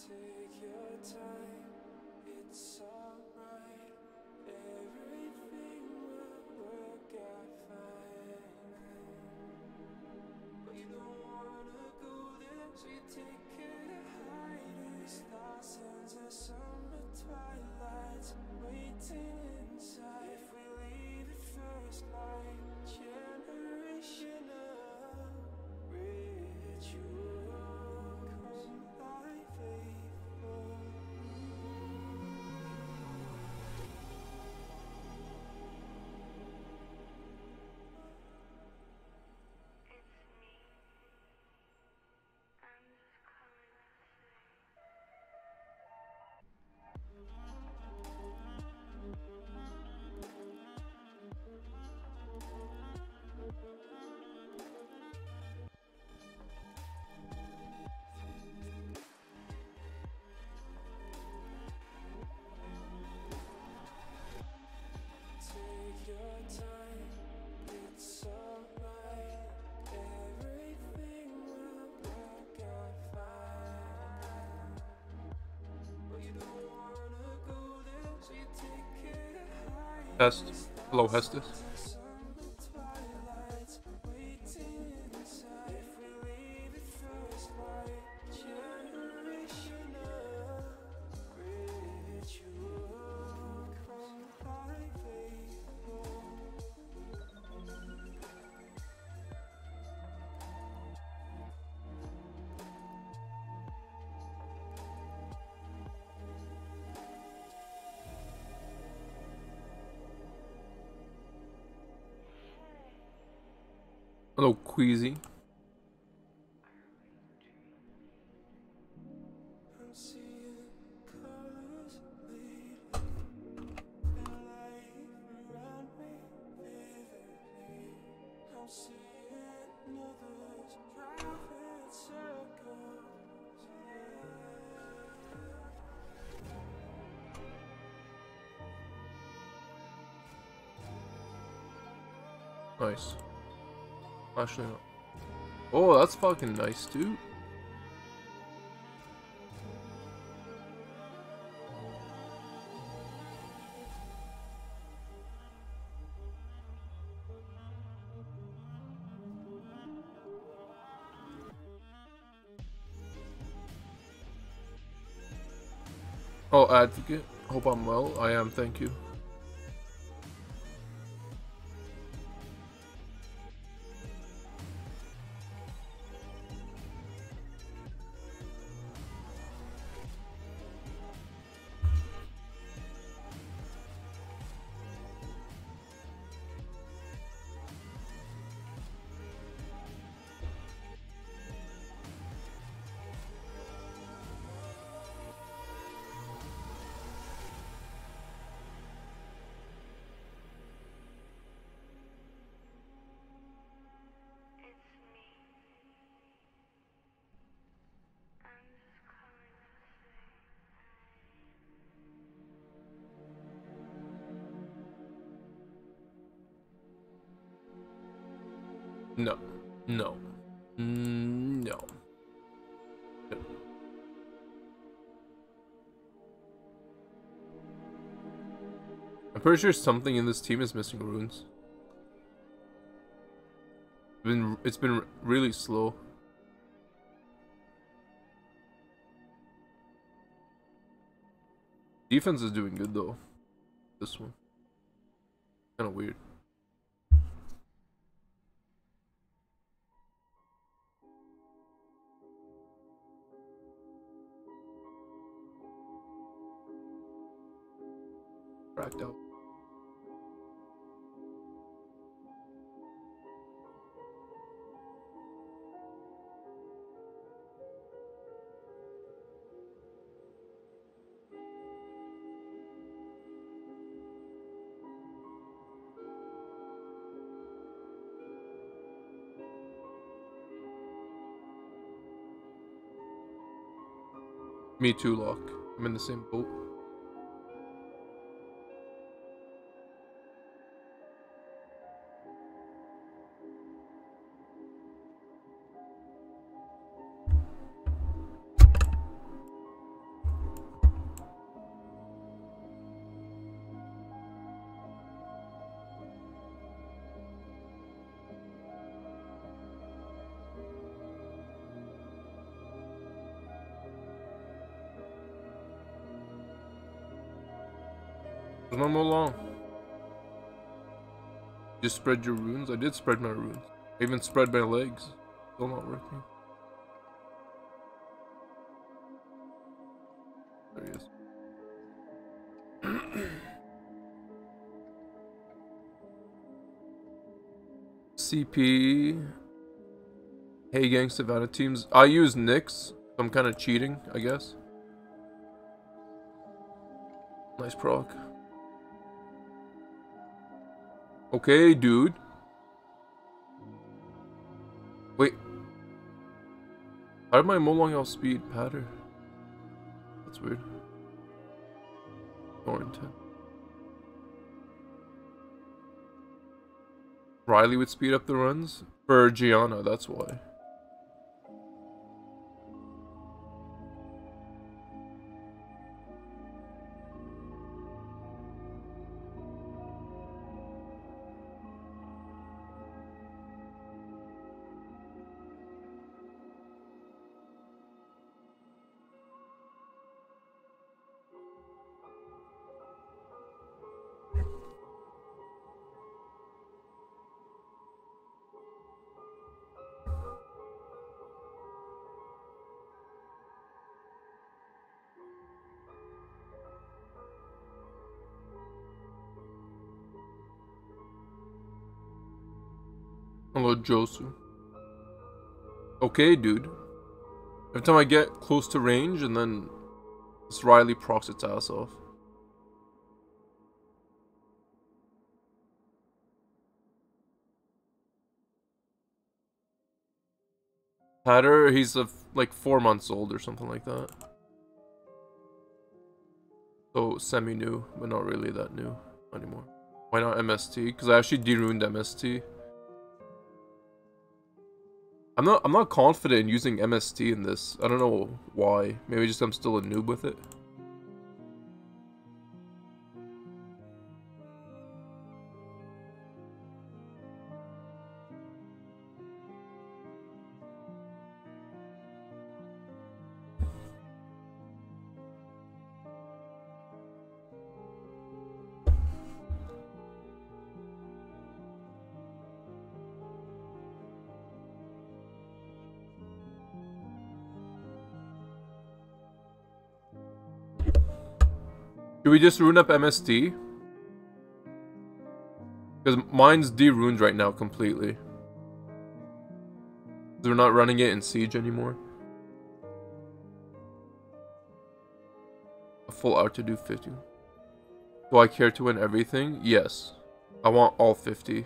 Take your time, it's alright. Everything will work out fine. But you don't wanna go there, so you take it to hide. Stars under summer twilights, waiting inside. If we leave at first light, generational ritual, come like faithful. Take your time, it's alright. Everything will work out fine. But you don't wanna go there, so you take it to hide. Test. Hello, Hestus. Summer twilights, waiting inside. If we leave at first light, generational ritual, come like faithful. Hello, Queasy. I'm seeing colors lately, and life around me vividly. I'm seeing others driving circles, Nice. Actually, no. Oh, that's fucking nice, dude. Oh, advocate. Hope I'm well. I am, thank you. No. No. No. I'm pretty sure something in this team is missing runes. It's been really slow. Defense is doing good though. This one. Kind of weird. Cracked out. Me too, Locke. I'm in the same boat. There's no more long. Just spread your runes? I did spread my runes. I even spread my legs. Still not working. There he is. CP. Hey gang, Savannah teams. I use Nyx, so I'm kind of cheating, I guess. Nice proc. Okay, dude. Wait. How did my Molong outspeed Patter? That's weird. Thornton. Riley would speed up the runs? For Gianna, that's why. Hello, Josu. Okay, dude. Every time I get close to range, and then this Riley procs its ass off. Hatter, he's like 4 months old or something like that. So semi-new, but not really that new anymore. Why not MST? Because I actually de-ruined MST. I'm not confident in using MST in this. I don't know why. Maybe just I'm still a noob with it. Should we just rune up MST? Because mine's de-runed right now completely. We're not running it in Siege anymore. A full hour to do 50. Do I care to win everything? Yes. I want all 50.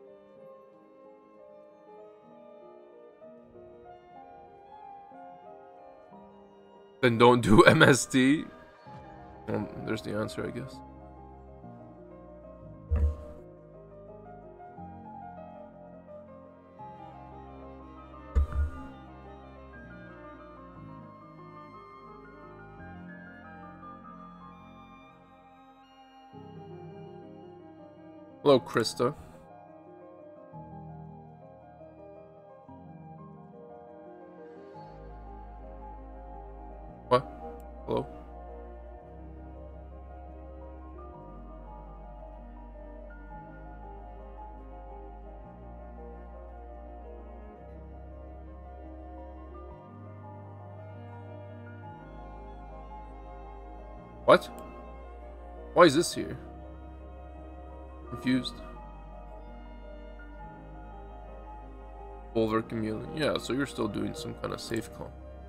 Then don't do MST. Well, there's the answer, I guess. Hello, Krista. What? Hello? What? Why is this here? Confused. Bulwark Chameleon. Yeah, so you're still doing some kind of safe call.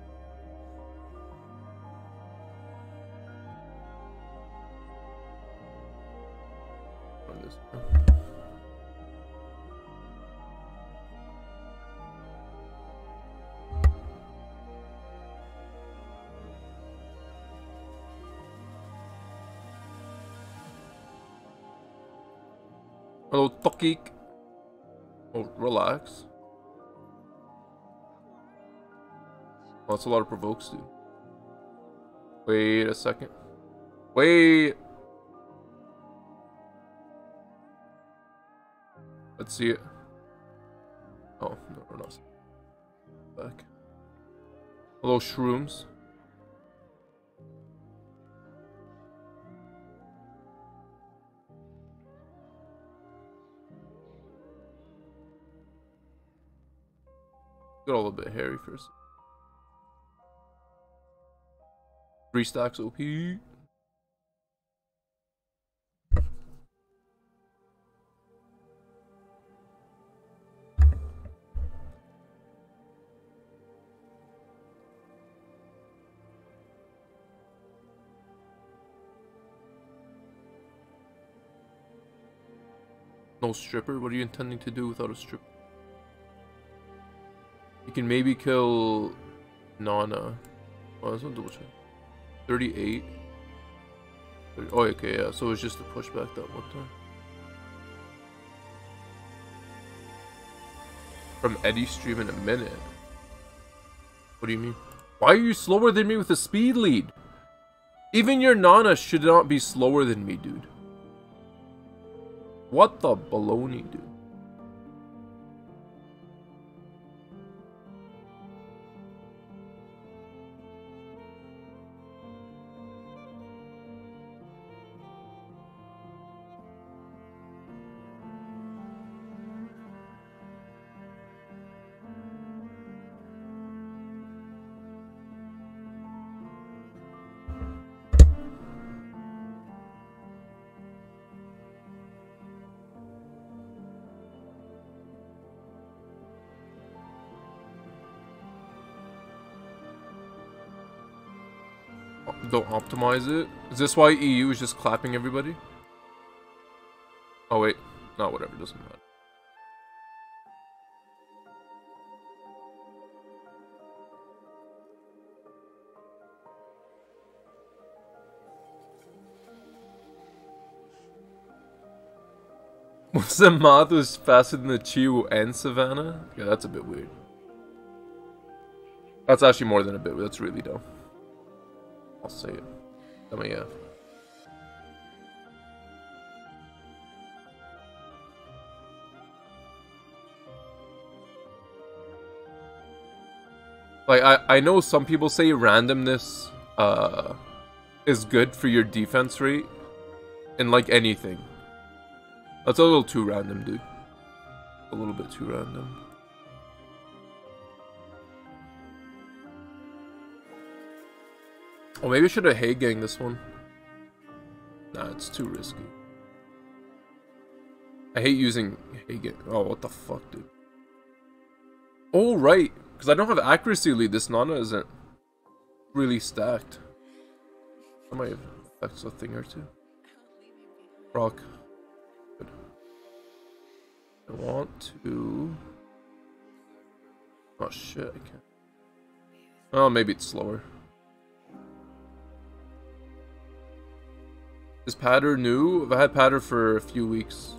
Hello, Tokik. Oh, relax. Oh, that's a lot of provokes, dude. Wait a second. Wait. Let's see it. Oh, no, we're not. Back. Hello, shrooms. Got a little bit hairy first. 3 stacks OP. No stripper? What are you intending to do without a stripper? You can maybe kill Nana. Oh, let's double check. 38. Oh, okay, yeah. So it's just a pushback that one time. From Eddie stream in a minute. What do you mean? Why are you slower than me with a speed lead? Even your Nana should not be slower than me, dude. What the baloney, dude? Don't optimize it. Is this why EU is just clapping everybody? Oh wait, no, whatever, doesn't matter. What's the math was faster than the Chiwu and Savannah? Yeah, that's a bit weird. That's actually more than a bit. That's really dumb. I'll say it. I mean, yeah. Like, I know some people say randomness is good for your defense rate in like anything. That's a little too random, dude. A little bit too random. Oh, maybe I should have hay gang this one. Nah, it's too risky. I hate using hay gang. Oh, what the fuck, dude. Oh, right. Because I don't have accuracy lead. This Nana isn't really stacked. That might affect a thing or two. Rock. Good. I want to... Oh, shit. I can't. Oh, maybe it's slower. Is Patter new? I've had Patter for a few weeks.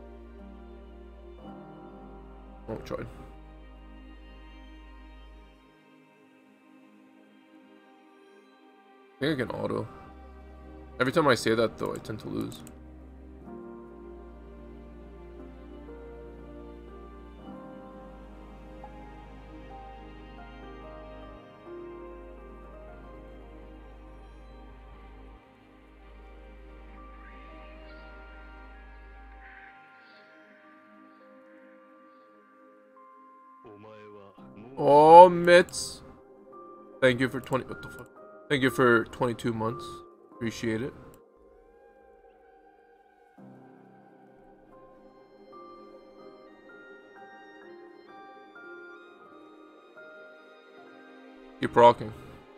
Oh, try. I think I can auto. Every time I say that, though, I tend to lose. Oh, Mitz. Thank you for 20... What the fuck? Thank you for 22 months. Appreciate it. Keep rocking.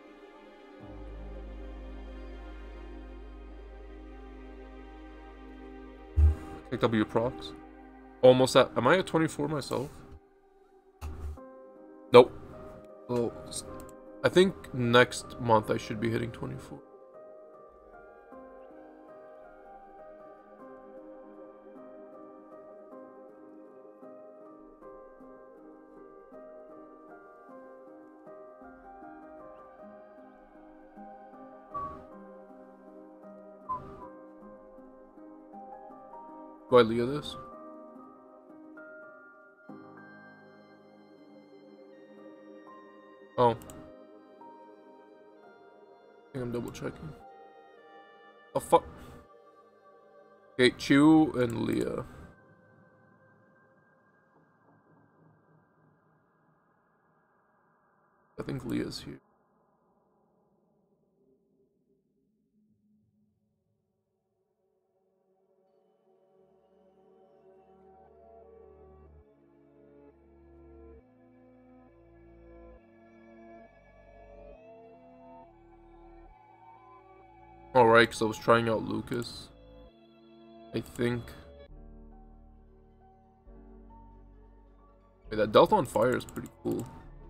Take W procs. Almost at... Am I at 24 myself? Nope. Well, I think next month I should be hitting 24. Do I Leah this? Oh. I think I'm double checking. Oh fuck. Okay, Chu and Leah. I think Leah's here. Alright, because I was trying out Lucas. I think. Wait, that Delta on Fire is pretty cool.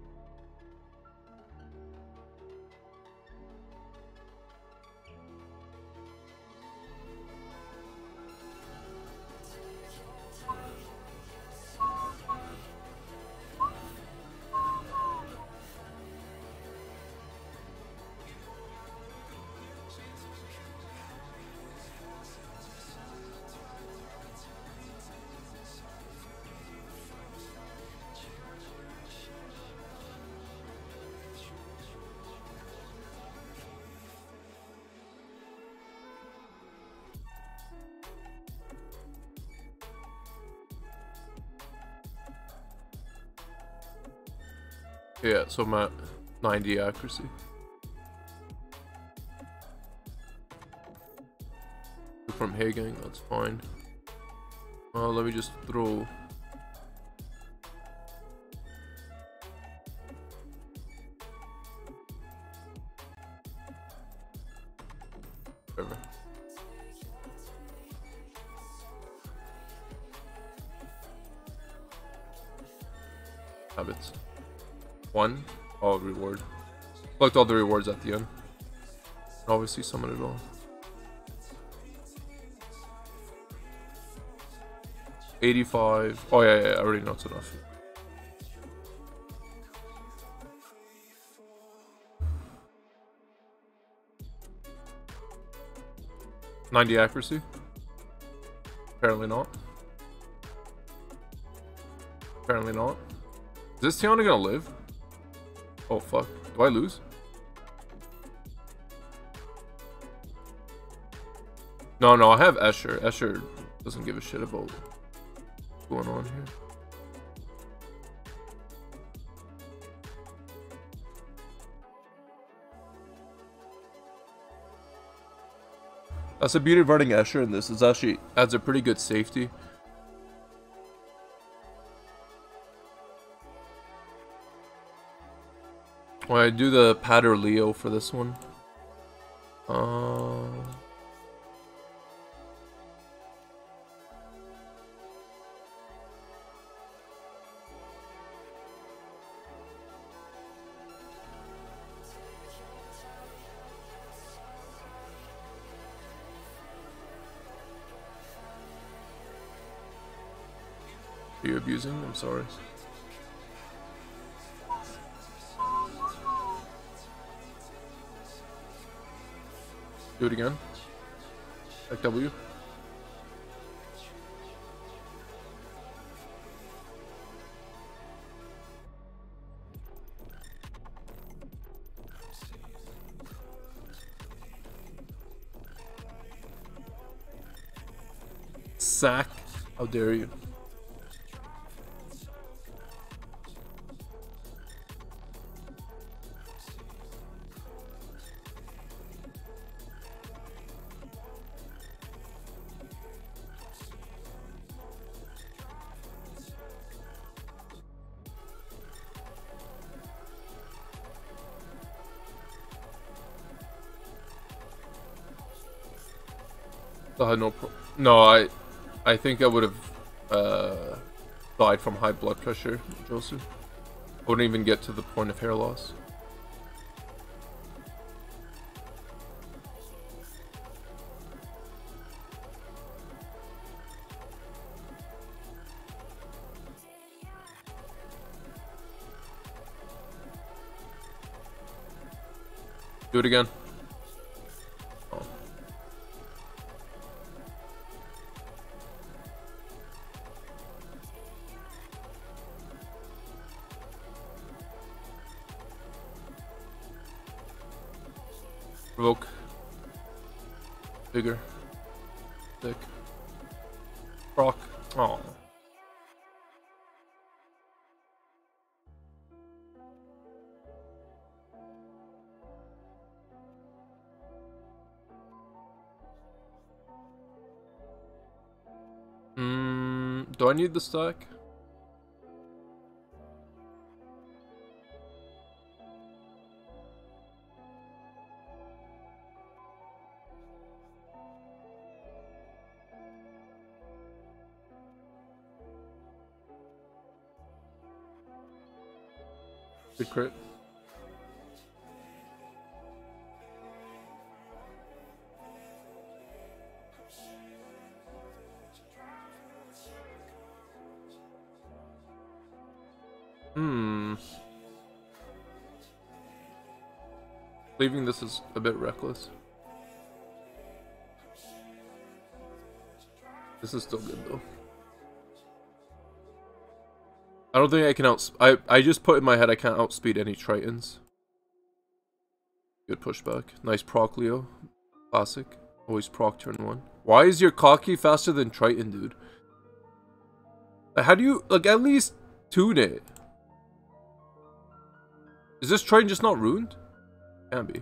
Yeah, so I'm at 90 accuracy. From Hagang, that's fine. Let me just throw. Whatever. Habits. 1. Oh, reward. Collect all the rewards at the end. And obviously summon it all. $85. Oh yeah, I already know it's enough. $90 accuracy. Apparently not. Apparently not. Is this Tiana gonna live? Oh fuck. Do I lose? No, I have Escher. Escher doesn't give a shit about what's going on here. That's the beauty of running Escher in this. It actually adds a pretty good safety. Well, I do the Pater Leo for this one. Are you abusing? I'm sorry. Do it again. Back W. Sack. How dare you? No, I think I would have died from high blood pressure, Josu. I wouldn't even get to the point of hair loss. Do it again. Oh. Provoke. Bigger. Thick. Proc. Oh. Do I need the stack? Good crit. Leaving this is a bit reckless. This is still good though. I don't think I can I just put in my head I can't outspeed any Tritons. Good pushback. Nice proc Leo. Classic. Always proc turn 1. Why is your cocky faster than Triton, dude? Like, how do you, like, at least tune it? Is this Triton just not ruined? Can be.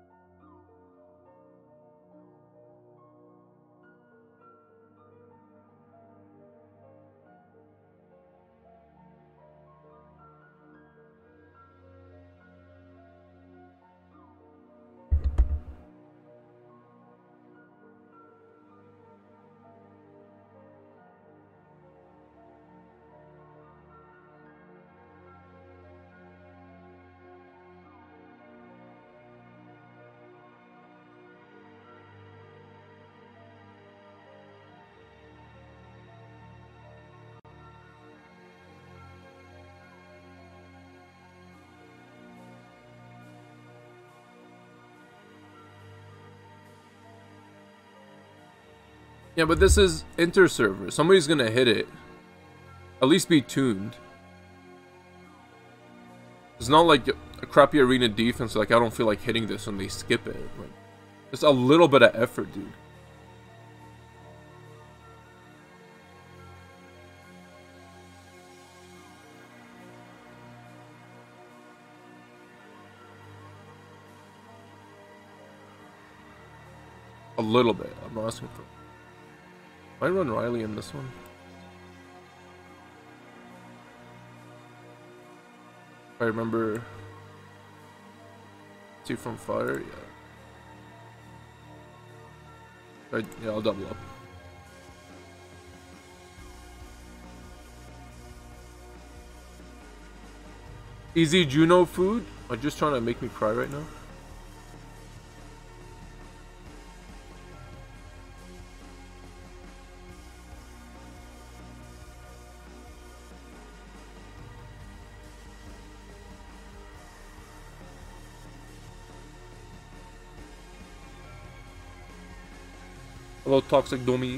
Yeah, but this is Interserver. Somebody's gonna hit it. At least be tuned. It's not like a crappy arena defense, like I don't feel like hitting this and they skip it. Like, just a little bit of effort, dude. A little bit. I'm not asking for. Might run Riley in this one. If I remember. Two from fire, yeah. Yeah, I'll double up. Easy Juno food? Are you just trying to make me cry right now? Hello, Toxic Domi.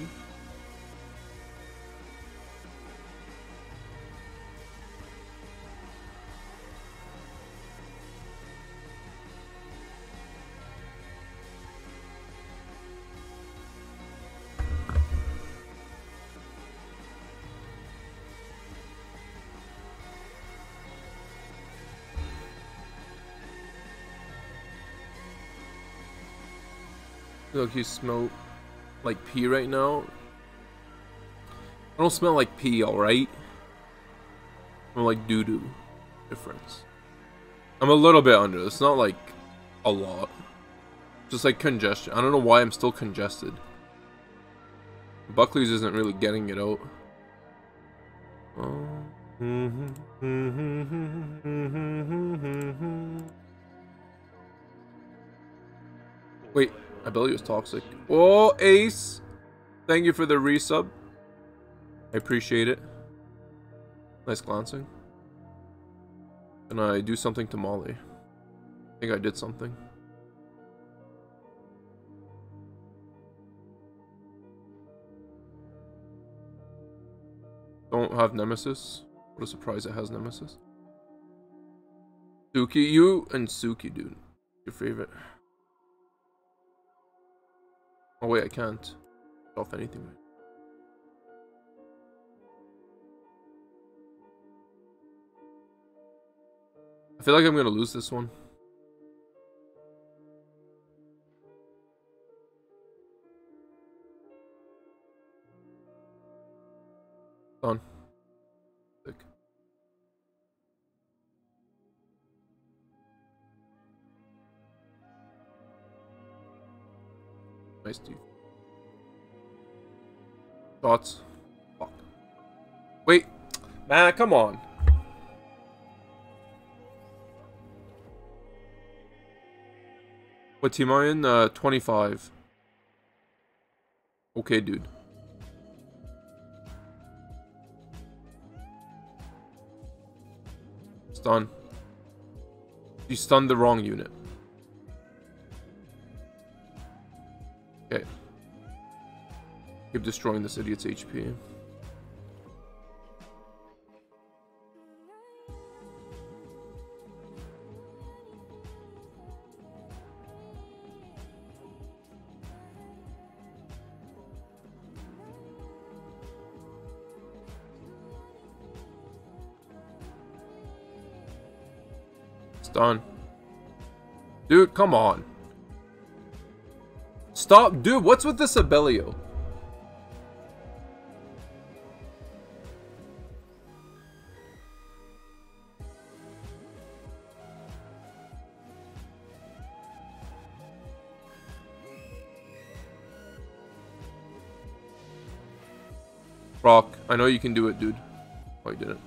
Look, you smell like pee right now. I don't smell like pee, alright? I smell like doo-doo. Difference. I'm a little bit under. It's not like a lot. Just like congestion. I don't know why I'm still congested. Buckley's isn't really getting it out. Wait, I believe it was toxic. Oh, Ace! Thank you for the resub. I appreciate it. Nice glancing. Can I do something to Molly? I think I did something. Don't have Nemesis. What a surprise it has Nemesis. Suki, you and Suki, dude. Your favorite. Oh wait, I can't. Off anything. I feel like I'm gonna lose this one. Done. Nice, dude. Shots. Fuck. Wait. Man, come on. What team am I in? 25. Okay, dude. Stun. You stunned the wrong unit. Okay. Keep destroying this idiot's HP. Stun. Dude, come on. Stop. Dude, what's with this Abelio? Rock, I know you can do it, dude. Oh, you didn't.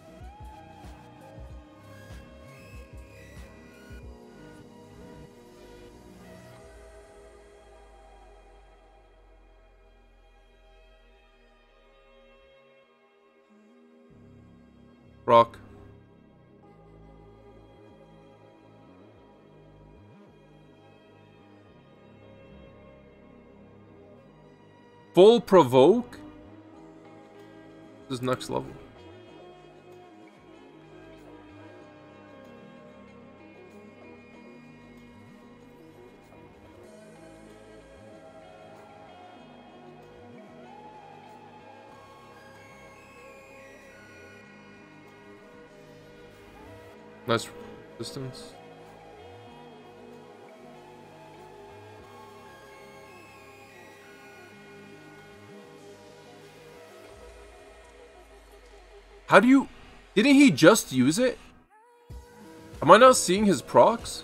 Rock. Full provoke? This is next level. Nice resistance. How do you... Didn't he just use it? Am I not seeing his procs?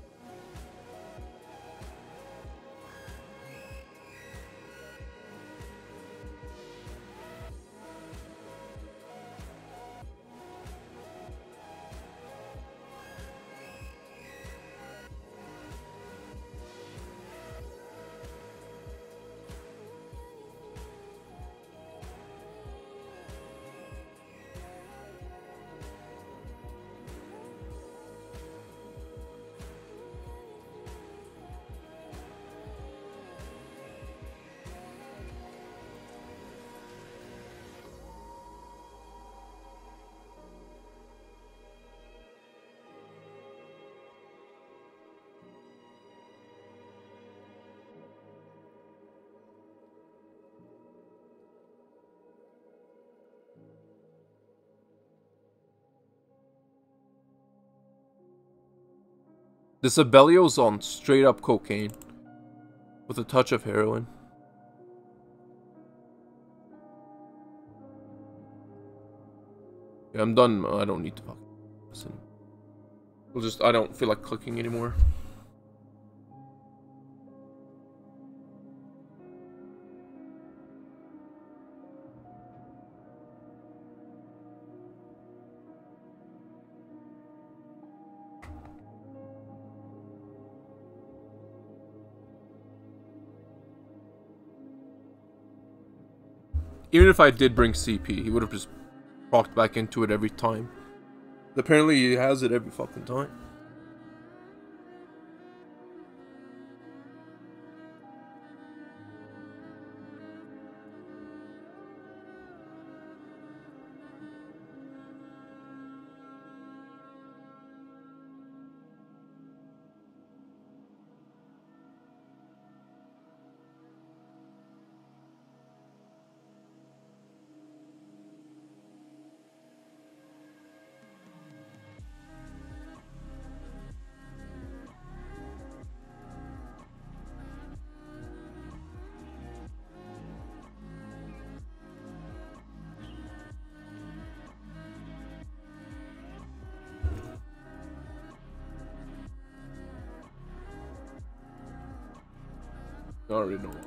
This Abelio's on straight up cocaine. With a touch of heroin. Yeah, I'm done. I don't need to fucking listen. We'll just... I don't feel like clicking anymore. Even if I did bring CP, he would have just procced back into it every time. Apparently he has it every fucking time. I already know.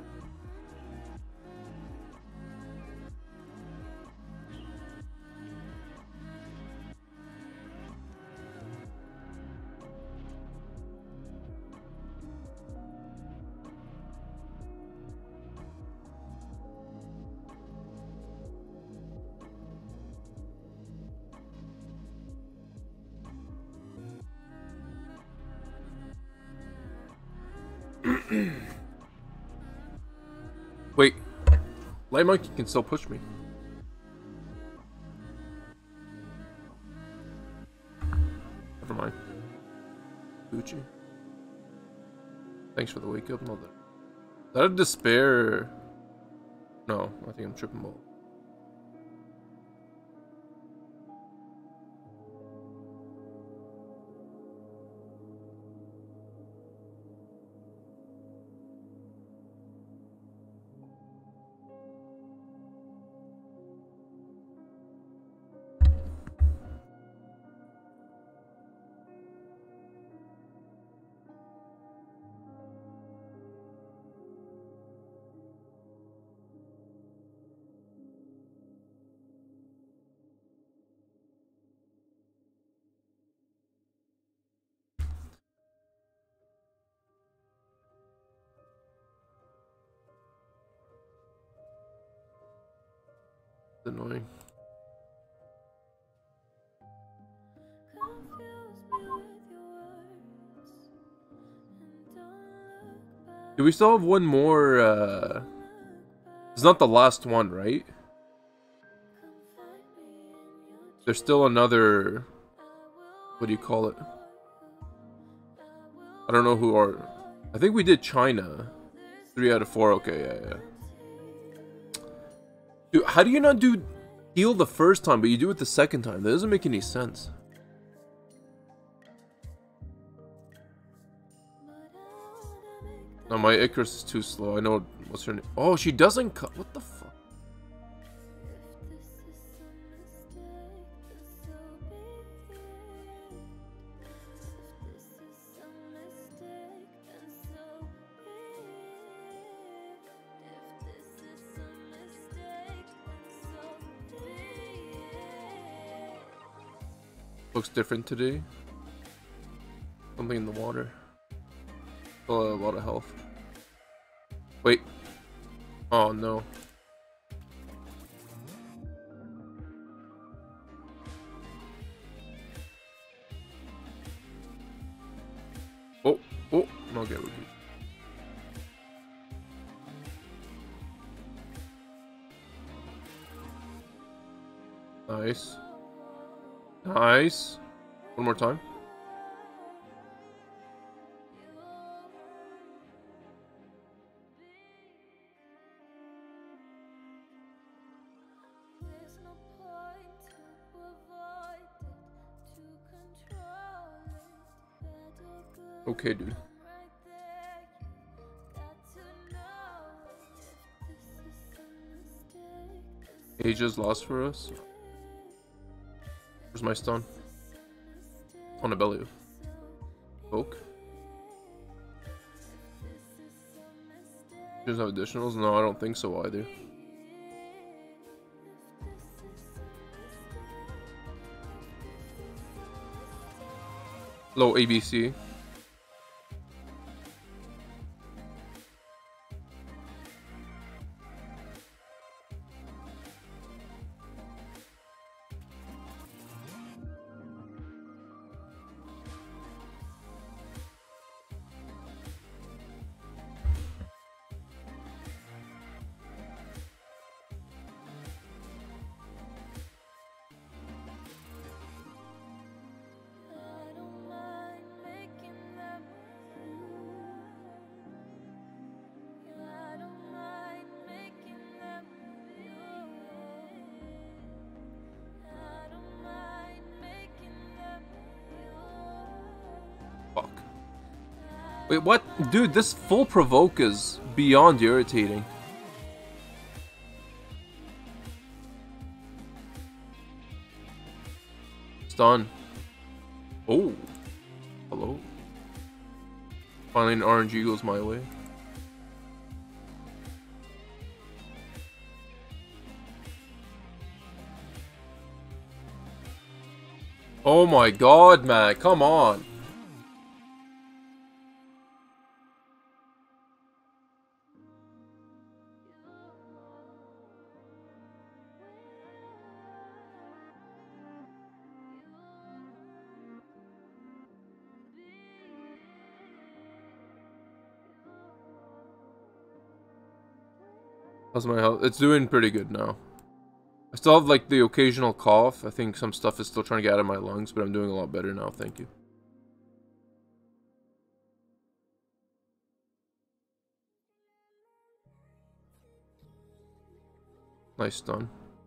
Wait, Light Monkey can still push me. Never mind. Gucci. Thanks for the wake up. No, that a despair. No, I think I'm tripping ball. It's annoying. Do we still have one more, it's not the last one, right? There's still another, what do you call it? I don't know who are, I think we did China. 3 out of 4, okay, yeah. Dude, how do you not do heal the first time, but you do it the second time? That doesn't make any sense. No, my Icarus is too slow. I know, what's her name? Oh, she doesn't cut. What the fuck? Looks different today. Something in the water. Still a lot of health. Wait. Oh no. Oh, okay, we're good. Nice. Nice. One more time. Okay, dude. Ages lost for us. Where's my stun? On a belly. Oak. Does have additionals? No, I don't think so either. Low ABC. Wait, what? Dude, this full provoke is beyond irritating. Stun. Oh. Hello. Finally an RNG goes my way. Oh my god, man, come on. How's my health? It's doing pretty good now. I still have like the occasional cough. I think some stuff is still trying to get out of my lungs, but I'm doing a lot better now, thank you. Nice stun.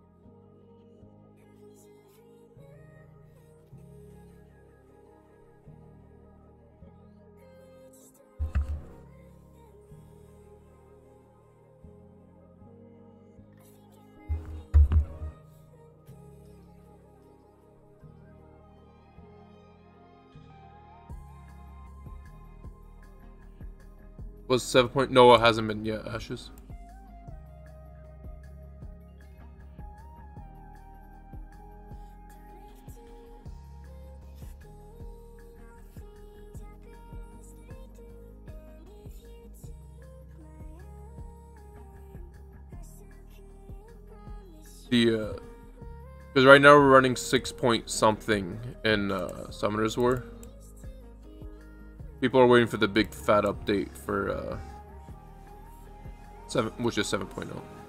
Was 7 point? No, it hasn't been yet, Ashes. The, because right now we're running 6 point something in Summoner's War. People are waiting for the big fat update for 7, which is 7.0.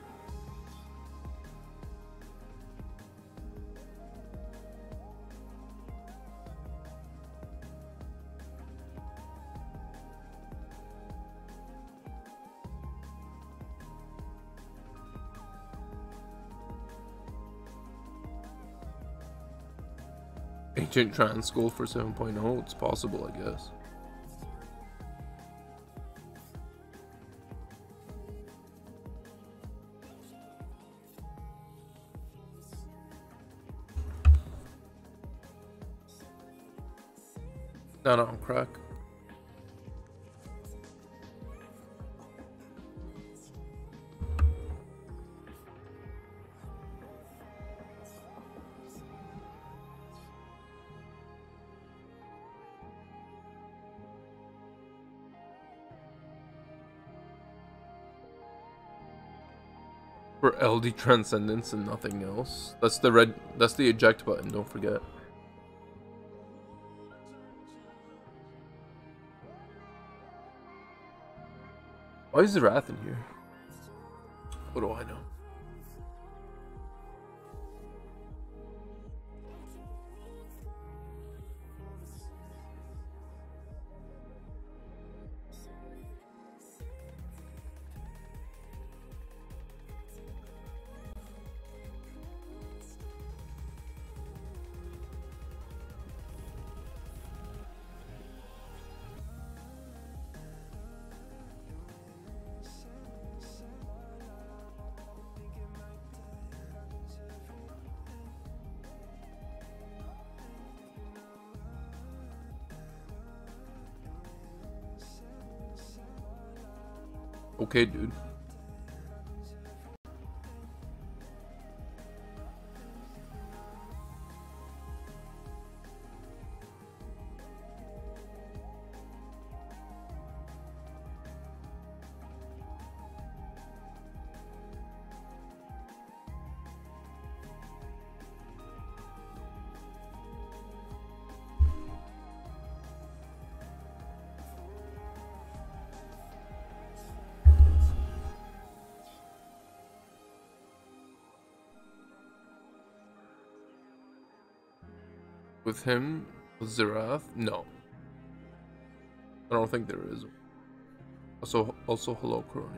Ancient Trans School for 7.0, it's possible, I guess. No, I'm crack. For LD Transcendence and nothing else. That's the red. That's the eject button. Don't forget. Why is the Wrath in here? What do I know? Okay, dude. With him, Zerath? No. I don't think there is. Also hello, Crony.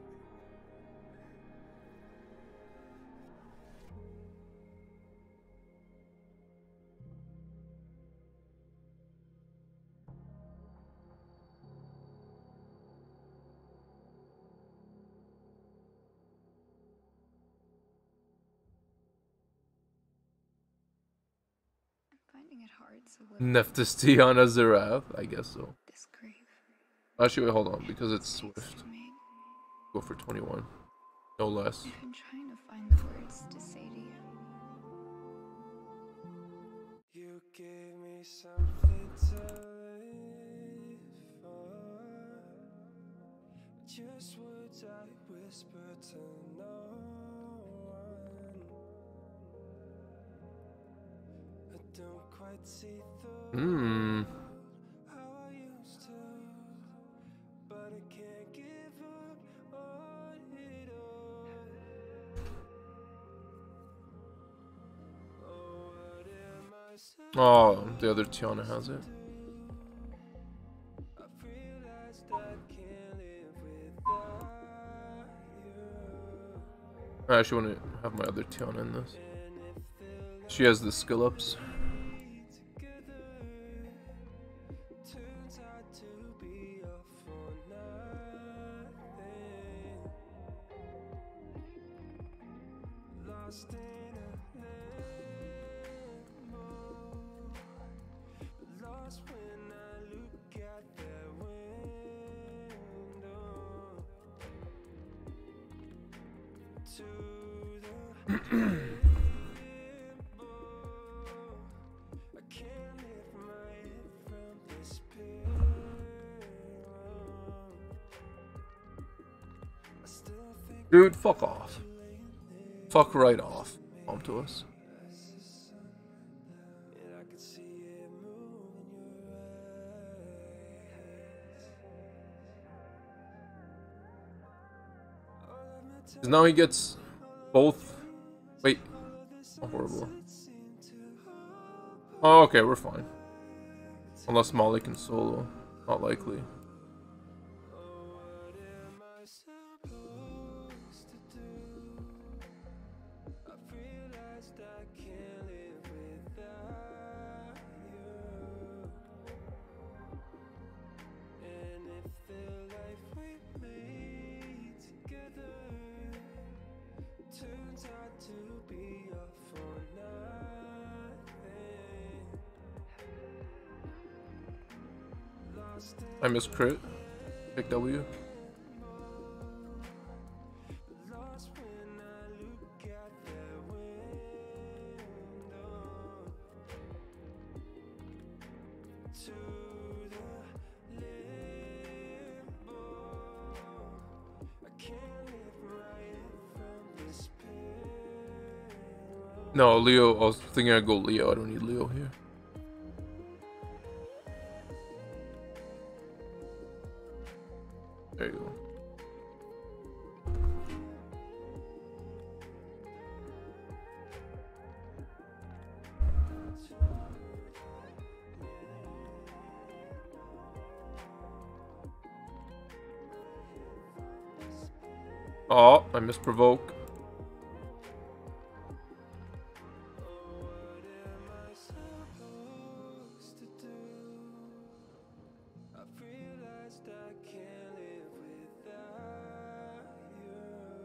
Nephthys on a Zerath? I guess so. Actually, wait, hold on, because it's Swift. Go for 21. No less. I've been trying to find the words to say to you. You gave me something to live for. Just words I whisper to no one. I don't quite see through how I used to, but I can't give up on it all. Oh, what am I supposed Oh, the other Tiana has it. I've realized I can't live without you. I actually want to have my other Tiana in this. She has the skill ups. Together turns out to be all for nothing. Lost in a limbo, but lost when I look at that window. To the limbo, I can't lift my head from this pillow. I still think Dude, fuck off. Fuck right off. Come to us. and I could see it move in your eyes. All of my 'Cause now he gets both. Wait. Oh, horrible. Oh, okay, we're fine. Unless Molly can solo. Not likely. What am I supposed to do? I've realized I can't live without you. And if the life we made together turns out to be all for nothing, lost in I miss crit. Pick W. lost when I look at that window. To the limbo, I can't lift my head from this pillow. No, Leo. I was thinking I'd go Leo. I don't need Leo here. There you go. Oh, I misprovoke. What am I supposed to do? I've realized I can't live without you.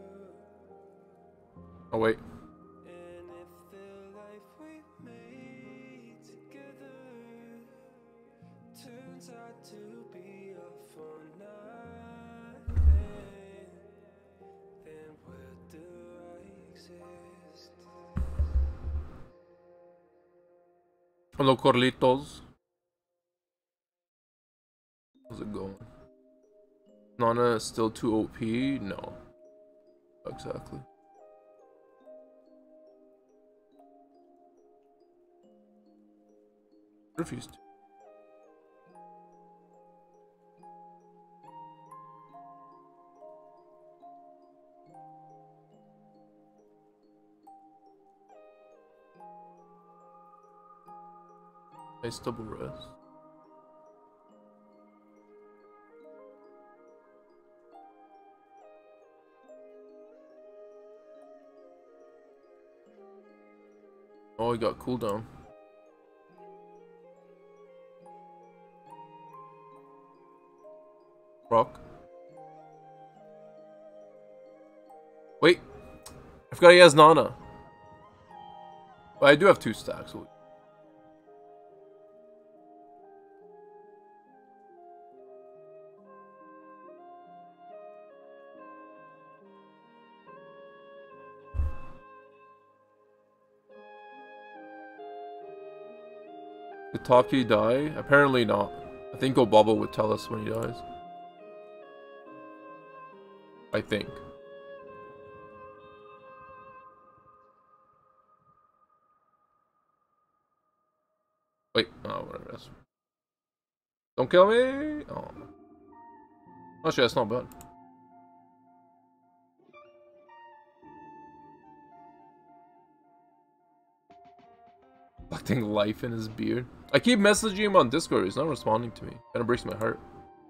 Oh wait. And if the life we made together turns out to be all for nothing, then where do I exist? Hello, Corlitos. How's it going? Nana is still too OP? No. Exactly. Refused. Nice double res. Oh, he got cooldown. Rock. Wait. I forgot he has Nana. But I do have 2 stacks. Did Taki die? Apparently not. I think Obaba would tell us when he dies. I think. Wait, oh, whatever. Don't kill me! Oh. Actually, that's not bad. Collecting life in his beard. I keep messaging him on Discord, he's not responding to me. Kinda breaks my heart.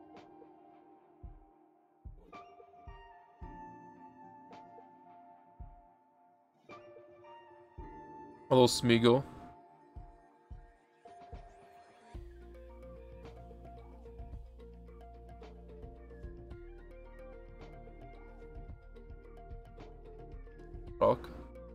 Hello, Smeagol. Rock.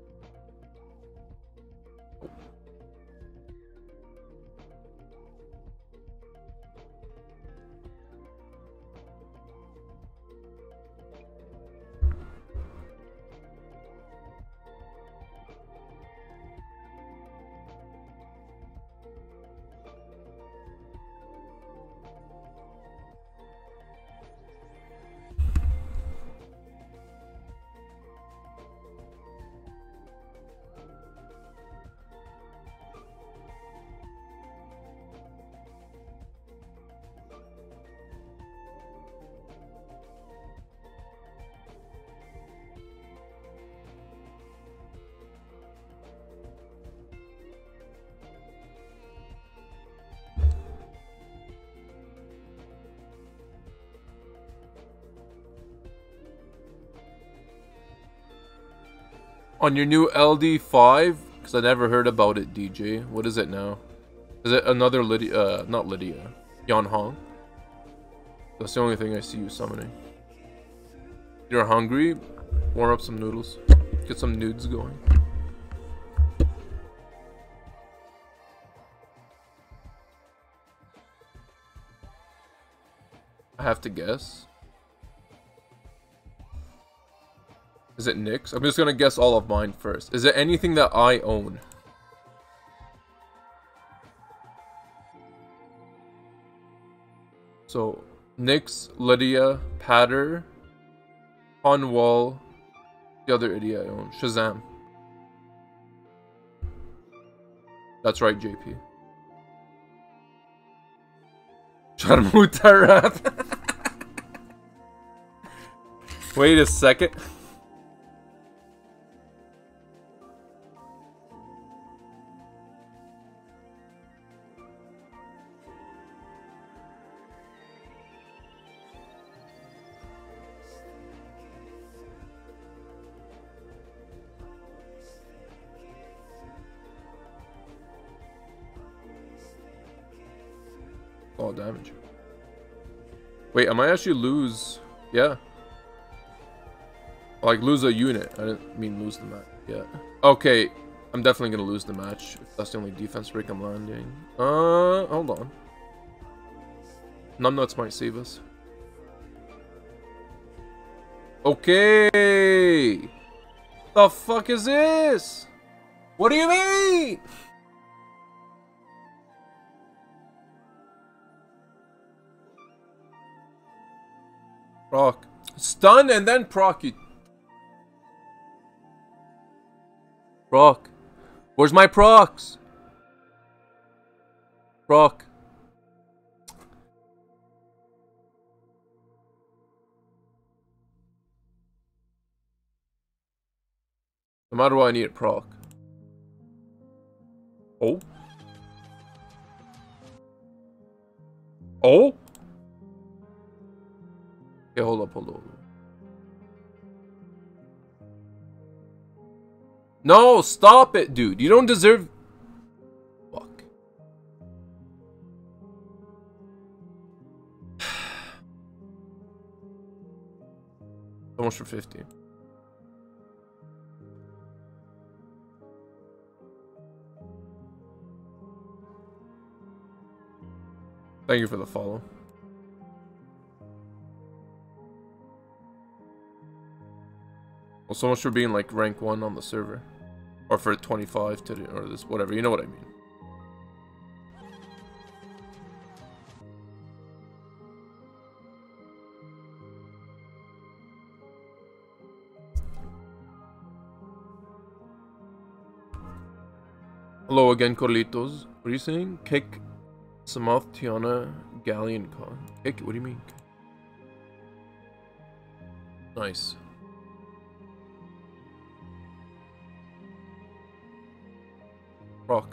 On your new LD5? Because I never heard about it, DJ. What is it now? Is it another Lydia? Not Lydia. Yan Hong? That's the only thing I see you summoning. You're hungry? Warm up some noodles. Get some nudes going. I have to guess. Is it Nick's? I'm just gonna guess all of mine first. Is it anything that I own? So, Nick's, Lydia, Patter, Wall, the other idiot I own, Shazam. That's right, JP. Charmutarat. Wait a second. All damage. Wait, I might actually lose. Yeah. Like, lose a unit. I didn't mean lose the match. Yeah. Okay. I'm definitely gonna lose the match. If that's the only defense break I'm landing. Hold on. Numbnuts might save us. Okay. The fuck is this? What do you mean? Proc. Stun and then proc you. Proc. Where's my procs? Proc. No matter what, I need a proc. Oh. Oh. Okay, hold up, hold up. No, stop it, dude. You don't deserve... Fuck. So much for 15. Thank you for the follow. Well, so much for being like rank 1 on the server. Or for 25 to, or this, whatever, you know what I mean. Hello again, Carlitos. What are you saying? Kick Samoth Tiana Galleon Con. Kick? What do you mean? Nice. Rock.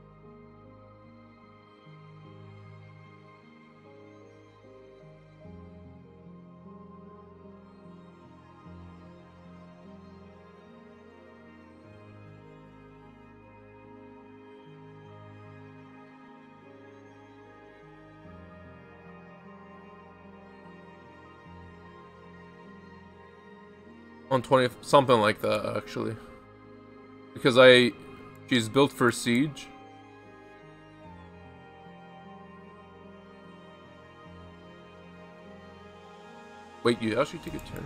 On 20, something like that, actually. Because she's built for siege. Wait, you actually take a turn?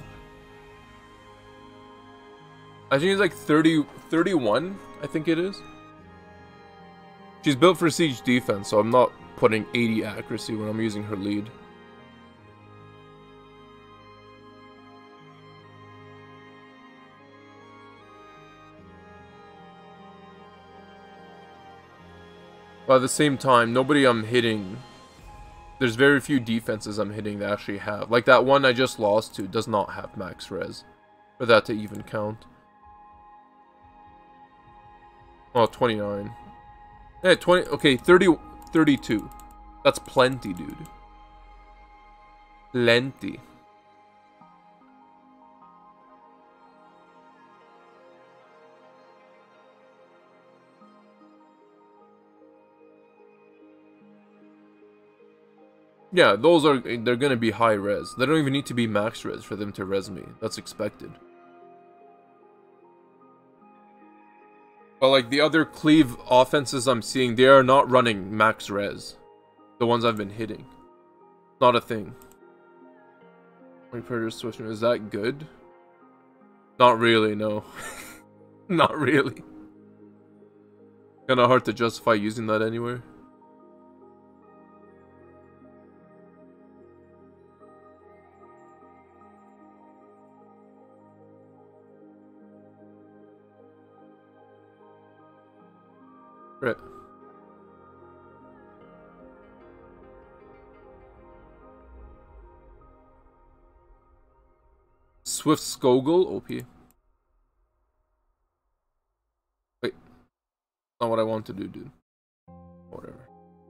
I think it's like 31, I think it is. She's built for siege defense, so I'm not putting 80 accuracy when I'm using her lead. But at the same time, nobody I'm hitting... There's very few defenses I'm hitting that actually have. Like that one I just lost to does not have max res. For that to even count. Oh, 29. Yeah, 20... Okay, 32. That's plenty, dude. Plenty. Yeah, they're gonna be high res. They don't even need to be max res for them to res me. That's expected. But like the other cleave offenses I'm seeing, they are not running max res. The ones I've been hitting. Not a thing. Predator switching, is that good? Not really, no. Not really. Kinda hard to justify using that anywhere. Right. Swift Skogul, OP. Wait. Not what I want to do, dude. Whatever.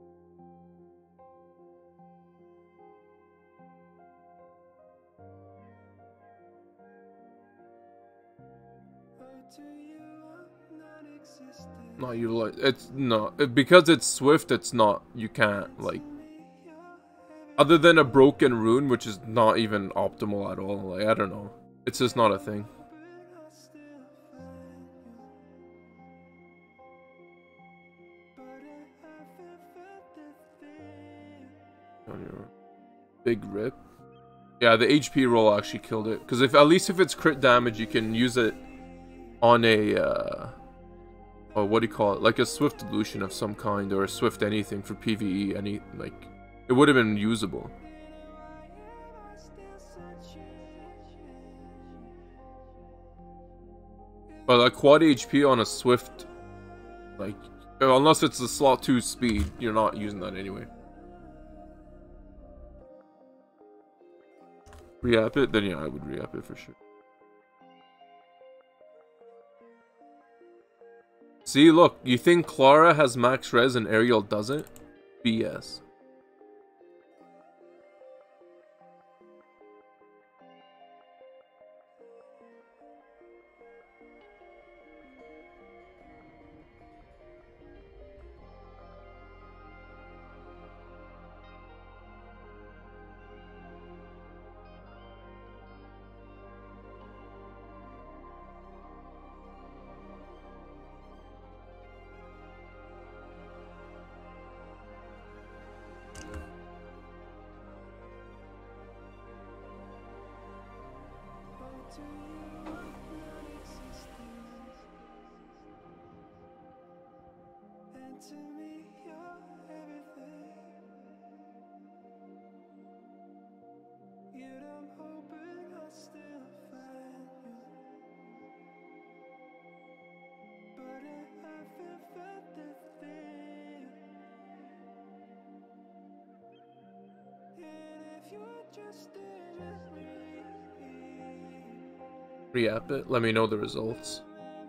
Not utilized. It's not. Because it's Swift, it's not. You can't, like... Other than a broken rune, which is not even optimal at all. Like, I don't know. It's just not a thing. Big rip. Yeah, the HP roll actually killed it. Because at least if it's crit damage, you can use it on a... oh, what do you call it? Like a Swift dilution of some kind, or a Swift anything for PvE. Like, it would have been usable. But a quad HP on a Swift, like, unless it's a slot 2 speed, you're not using that anyway. Re-app it? Then yeah, I would re-app it for sure. See, look, you think Clara has max res and Ariel doesn't? BS. But I haven't felt the Re-app it. Let me know the results.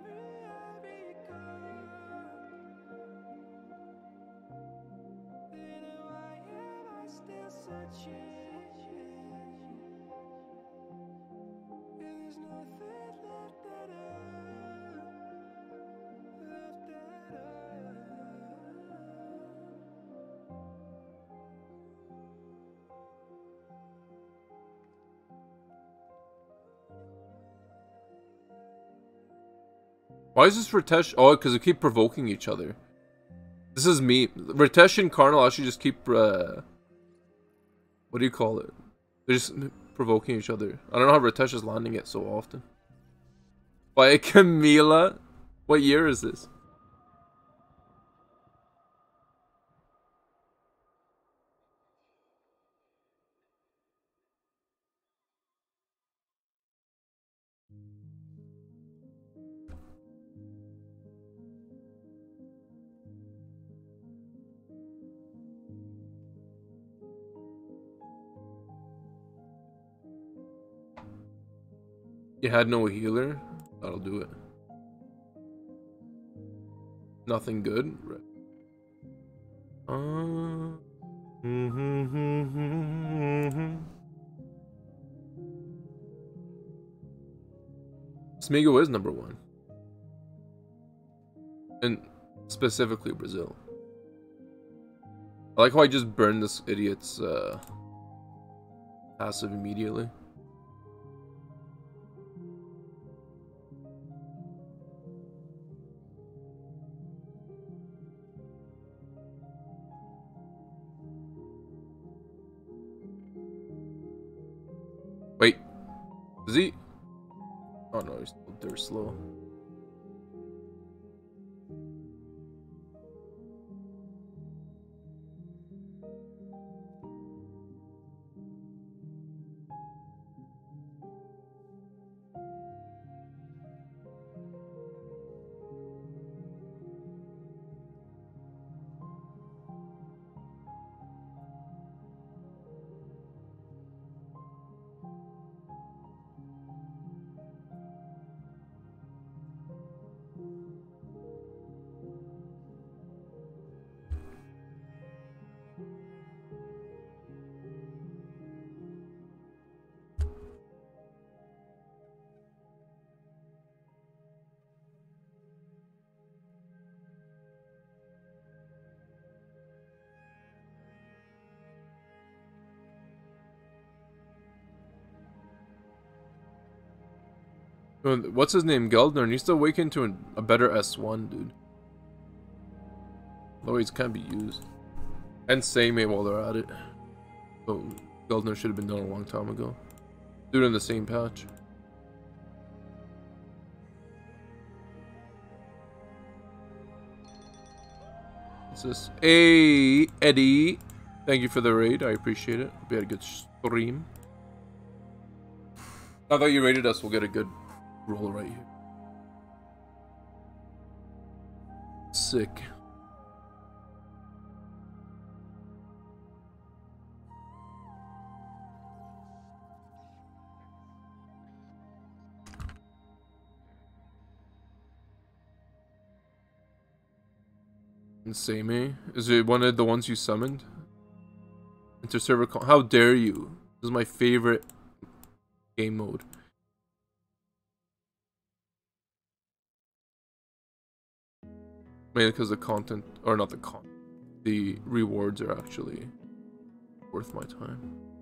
Why is this Ritesh? Oh, because they keep provoking each other. This is me. Ritesh and Karnal actually just keep, what do you call it? They're just provoking each other. I don't know how Ritesh is landing it so often. By Camila? What year is this? You had no healer? That'll do it. Nothing good? Right. Smigo is number 1. And specifically Brazil. I like how I just burned this idiot's passive immediately. Wait. Is he? Oh no, they're slow. What's his name? Geldner needs to awaken to a better S1, dude. Otherwise, can't be used. And Seimei while they're at it. So, Geldner should have been done a long time ago. Do it in the same patch. What's this? Hey, Eddie. Thank you for the raid. I appreciate it. Hope you had a good stream. Now that you rated us, we'll get a good roll right here. Sick. And Seimei? Is it one of the ones you summoned? Interserver. How dare you? This is my favorite game mode. Mainly because the content, or not the content, the rewards are actually worth my time.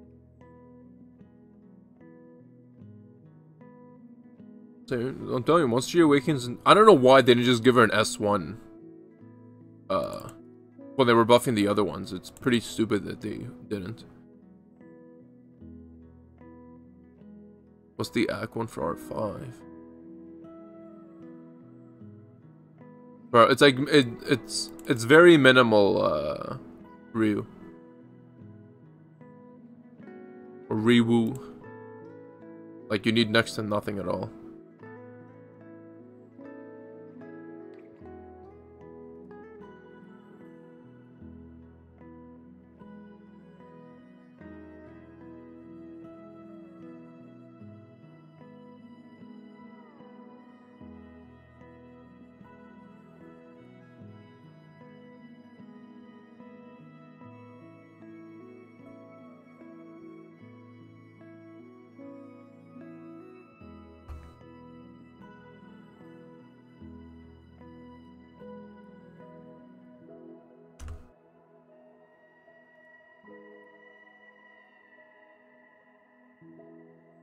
So, I'm telling you, once she awakens, I don't know why they didn't just give her an S1. When they were buffing the other ones. It's pretty stupid that they didn't. What's the AC one for R5? Bro, it's like it's very minimal Ryu. Or Ryu. Like you need next to nothing at all.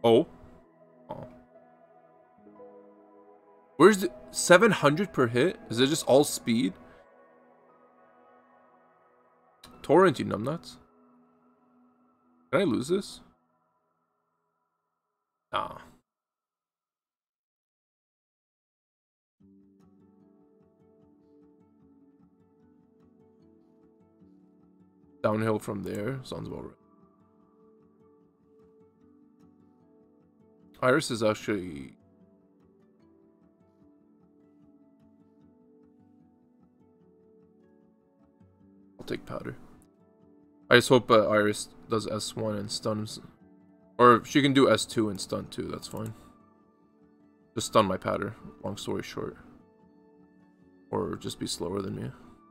Oh. Oh. Where's the 700 per hit? Is it just all speed? Torrent, you numbnuts. Can I lose this? Nah. Downhill from there. Sounds about right. Iris is actually... I'll take powder. I just hope Iris does S1 and stuns. Or she can do S2 and stun too, that's fine. Just stun my powder, long story short. Or just be slower than me.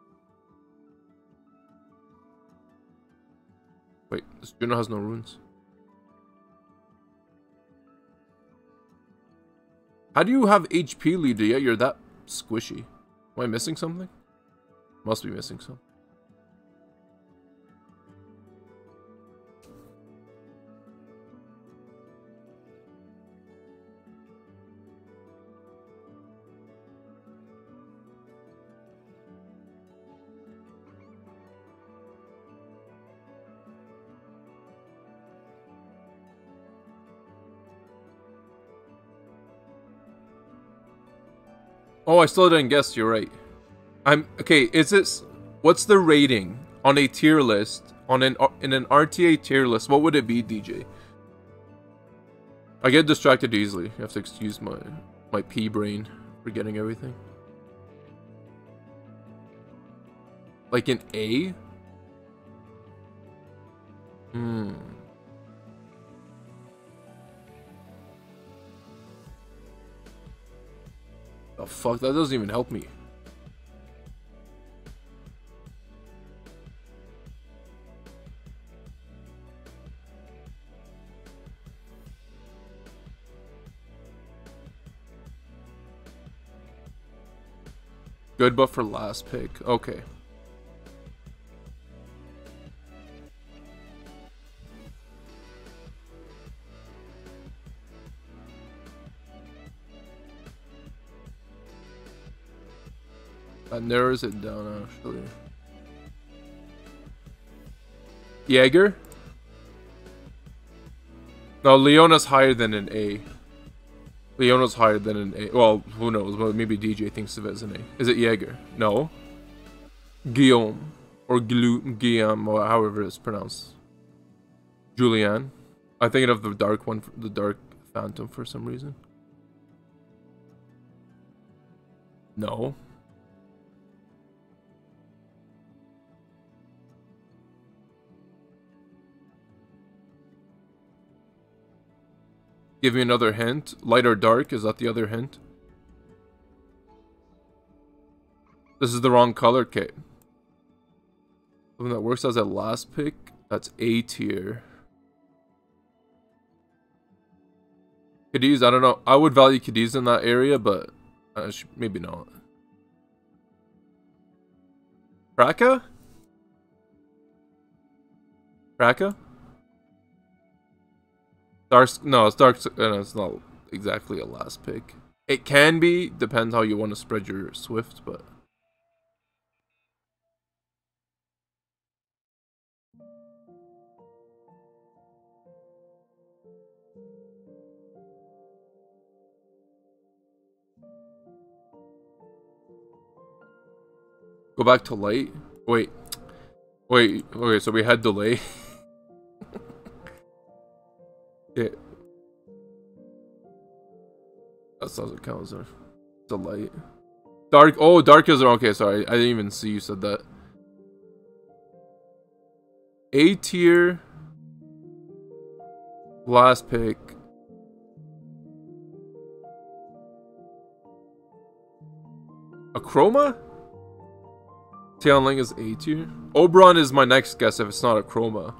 Wait, this Juno has no runes. How do you have HP leader yet you're that squishy? Am I missing something? Must be missing something. Oh, I still didn't guess, you're right. Okay, is this... What's the rating on a tier list, in an RTA tier list? What would it be, DJ? I get distracted easily. You have to excuse my pea brain forgetting everything. Like an A? Oh fuck, that doesn't even help me. Good, but for last pick. Okay. That narrows it down, actually. Jaeger? No, Leona's higher than an A. Leona's higher than an A. Well, who knows? Well, maybe DJ thinks of it as an A. Is it Jaeger? No. Guillaume. Or Guillaume, or however it's pronounced. Julianne. I'm thinking of the dark one, the dark phantom for some reason. No. Give me another hint. Light or dark? Is that the other hint? This is the wrong color, Kate. Something that works as a last pick. That's A tier. Cadiz, I don't know. I would value Cadiz in that area, but maybe not. Kraka? Kraka? Dark, no, it's dark. It's not exactly a last pick. It can be, depends how you want to spread your Swift, but go back to light. Wait. Okay, so we had delay. Yeah. That doesn't count as a light. Dark. Oh, dark is okay. Sorry, I didn't even see you said that. A tier. Last pick. A chroma? Tianling is A tier. Oberon is my next guess if it's not a chroma.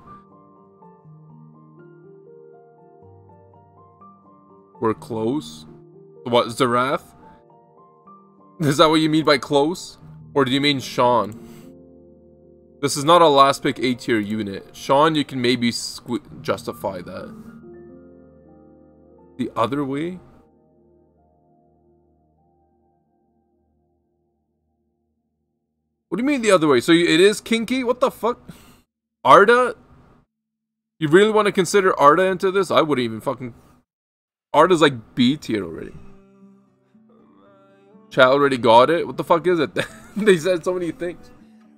We're close. What, Zaraf? Is that what you mean by close? Or do you mean Sean? This is not a last pick A tier unit. Sean, you can maybe justify that. The other way? What do you mean the other way? So it is kinky? What the fuck? Arda? You really want to consider Arda into this? I wouldn't even fucking... Arda's like B tier already. Chat already got it? What the fuck is it? They said so many things.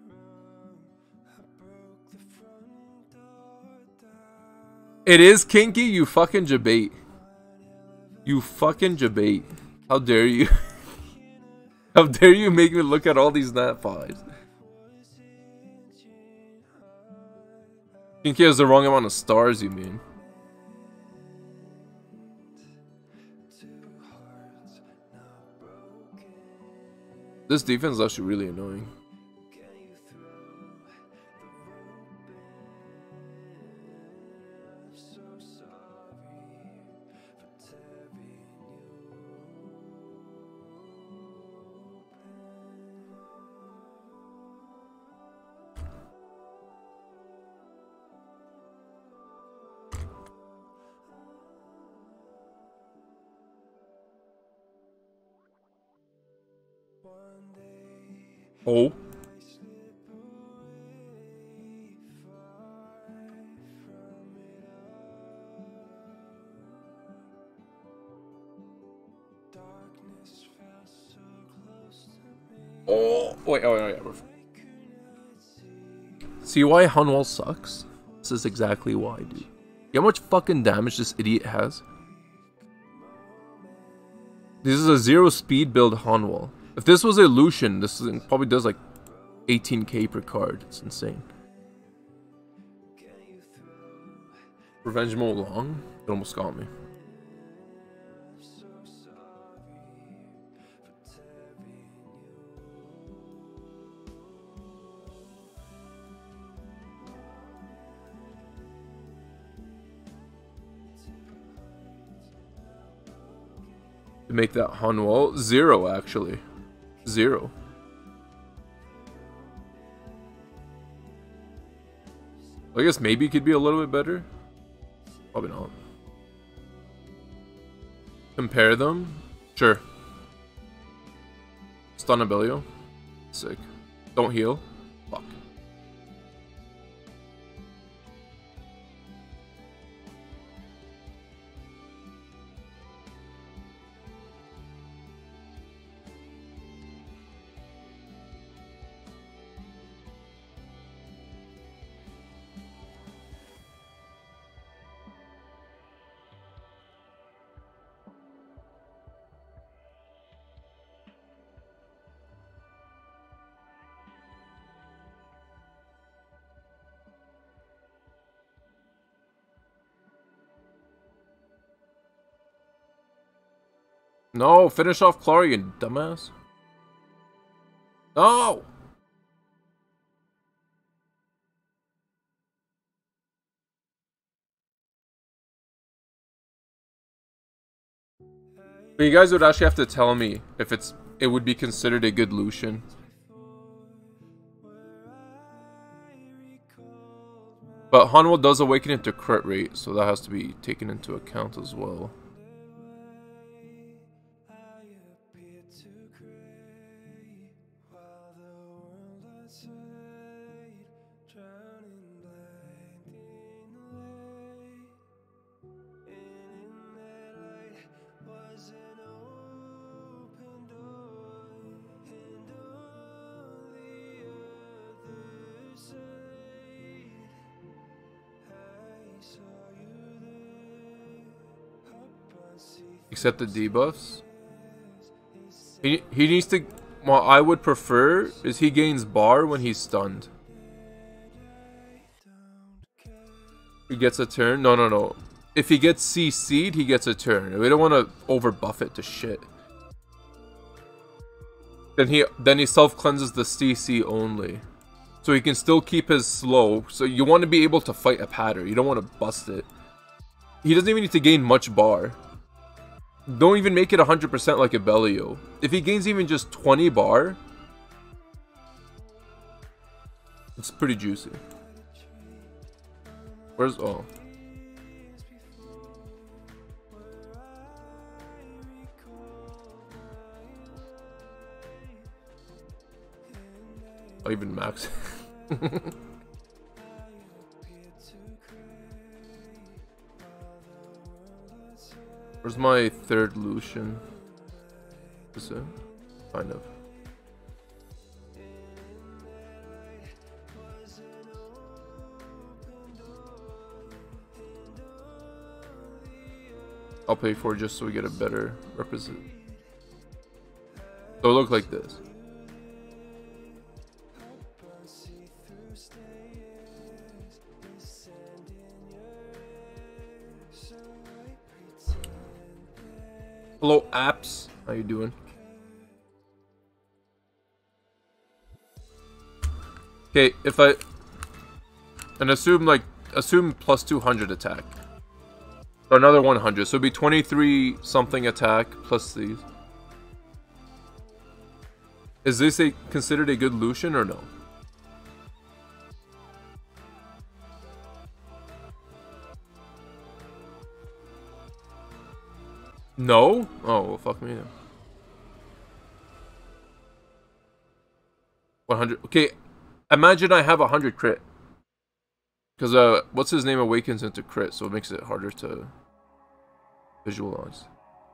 It is kinky? You fucking debate. You fucking debate. How dare you? How dare you make me look at all these nat 5s? Kinky has the wrong amount of stars, you mean? This defense is actually really annoying. Oh. Oh, wait, oh, yeah. See why Hunwall sucks? This is exactly why, dude. You know how much fucking damage this idiot has? This is a 0 speed build Hunwall. If this was a Lucian, this thing probably does like 18k per card. It's insane. Revenge Mo long? It almost got me. To make that Hunwall 0 actually. 0. I guess maybe it could be a little bit better. Probably not. Compare them? Sure. Stun Abelio. Sick. Don't heal. Fuck. No, finish off Clara, you dumbass. No! But you guys would actually have to tell me if it would be considered a good Lucian. But Hanwha does awaken into crit rate, so that has to be taken into account as well. Except the debuffs. He needs to... What I would prefer is he gains bar when he's stunned. He gets a turn? No. If he gets CC'd, he gets a turn. We don't want to overbuff it to shit. Then he self-cleanses the CC only. So he can still keep his slow. So you want to be able to fight a pattern. You don't want to bust it. He doesn't even need to gain much bar. Don't even make it 100% like Abelio. If he gains even just 20 bar, it's pretty juicy. Where's... oh. I'll even max. Where's my third Lucian? Is it? Kind of. I'll pay for it just so we get a better represent. So it look like this. Hello apps, how you doing? Okay, if I and assume plus 200 attack. So another 100, so it'd be 23 something attack plus these. Is this considered a good Lucian or no? No? Oh, well, fuck me then. 100. Okay, imagine I have 100 crit. Because, what's his name awakens into crit, so it makes it harder to visualize.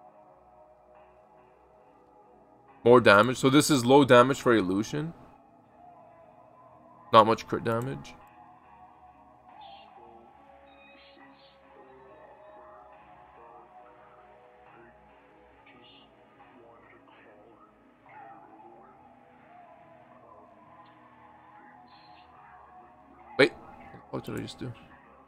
More damage. So this is low damage for illusion. Not much crit damage. Wait, what did I just do?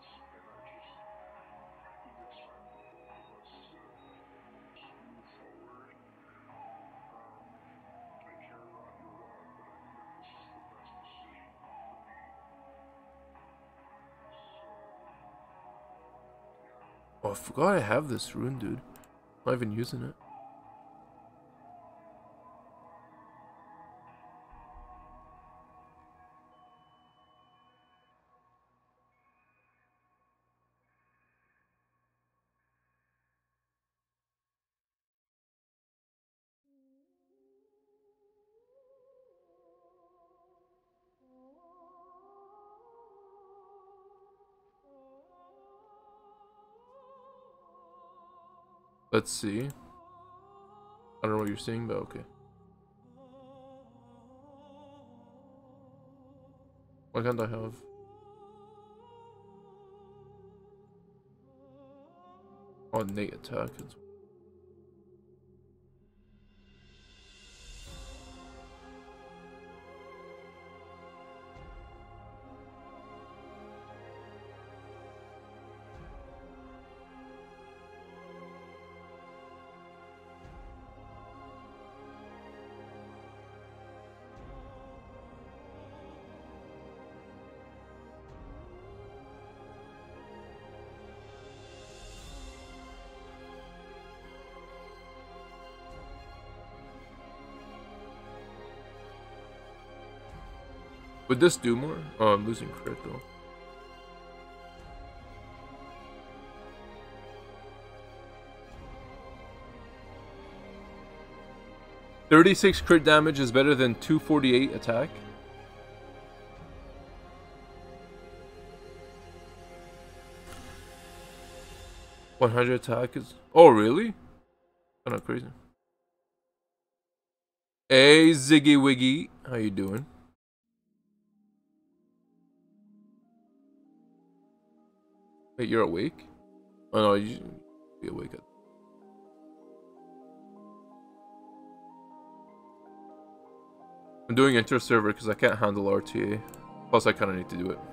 Oh, I forgot I have this rune, dude. I'm not even using it. Let's see. I don't know what you're saying, but okay. Why can't I have? Oh, innate attack. Would this do more? Oh, I'm losing crit though. $36 crit damage is better than 248 attack. $100 attack is... Oh, really? Kinda crazy. Hey, Ziggy Wiggy. How you doing? Wait, you're awake? Oh no, you should be awake. I'm doing Interserver because I can't handle RTA. Plus, I kind of need to do it.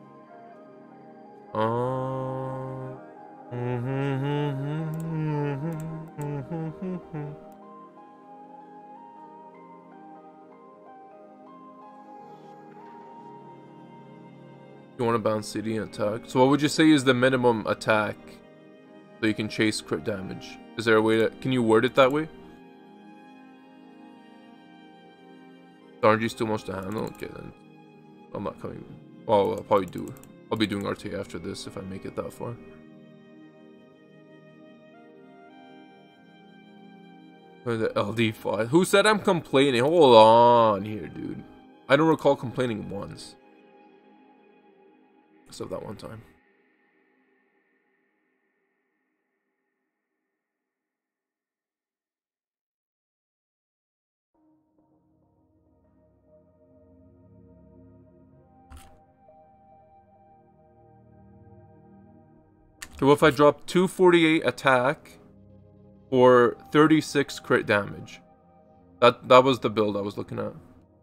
You want to bounce CD and attack. So what would you say is the minimum attack so you can chase crit damage? Is there a way to... Can you word it that way? The RNG's too much to handle? Okay, then. I'm not coming... Well, I'll probably do... I'll be doing RTA after this if I make it that far. The LD5. Who said I'm complaining? Hold on here, dude. I don't recall complaining once. Except that one time. Okay, what if I drop 248 attack or 36 crit damage? That was the build I was looking at.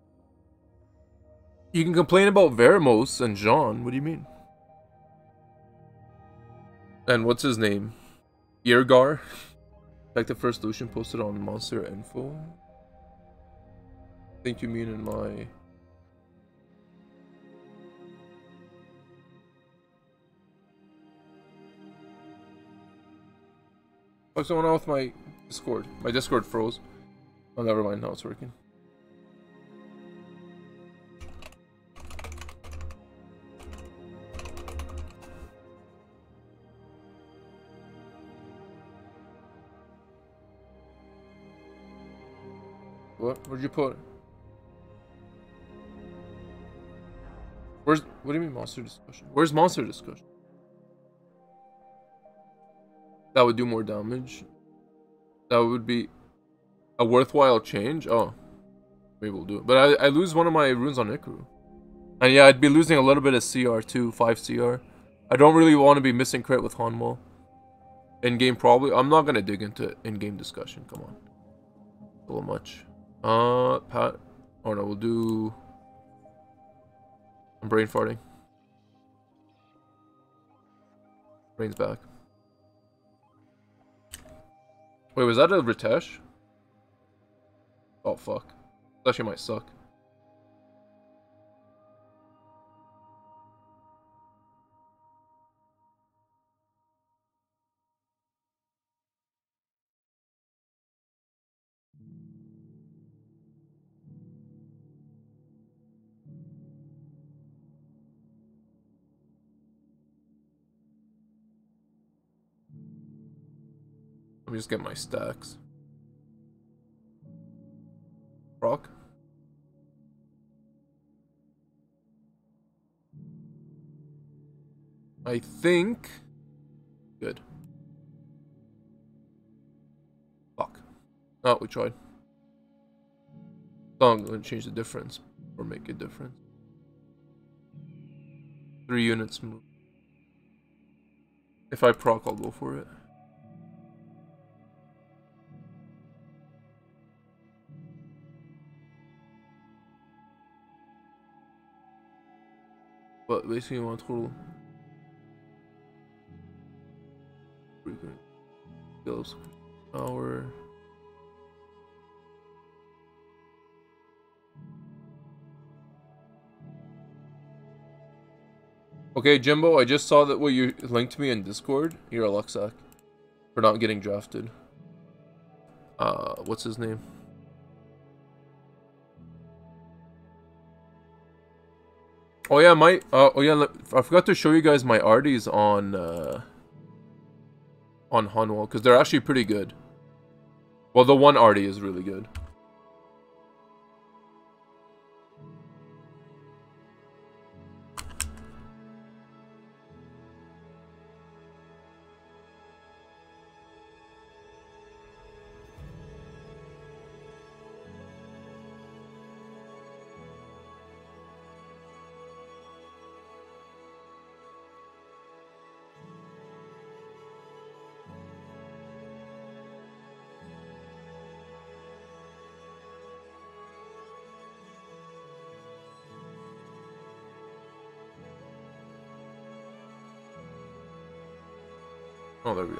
You can complain about Veramos and Jean. What do you mean? And what's his name? Irgar? Like the first Lucian posted on Monster Info. I think you mean in my... What's going on with my Discord? My Discord froze. Oh, never mind. Now it's working. What? Where'd you put it? Where's... What do you mean monster discussion? Where's monster discussion? That would do more damage. That would be a worthwhile change. Oh. Maybe we'll do it. But I lose one of my runes on Ikaru. And yeah, I'd be losing a little bit of CR too. 5 CR. I don't really want to be missing crit with Hanwell. In-game probably. I'm not going to dig into in-game discussion. Come on. A little much. Pat. Oh no, we'll do... I'm brain farting. Brain's back. Wait, was that a Ritesh? Oh fuck. That actually might suck. Let me just get my stacks. Rock. I think... Good. Fuck. Oh, we tried. So I'm going to change the difference. Or make a difference. 3 units move. If I proc, I'll go for it. But basically you want total skills power. Okay, Jimbo, I just saw that what you linked me in Discord. You're a Luxac for not getting drafted. What's his name? Oh yeah, I forgot to show you guys my arties on Hanwell, because they're actually pretty good. Well, the one arty is really good. Oh, there we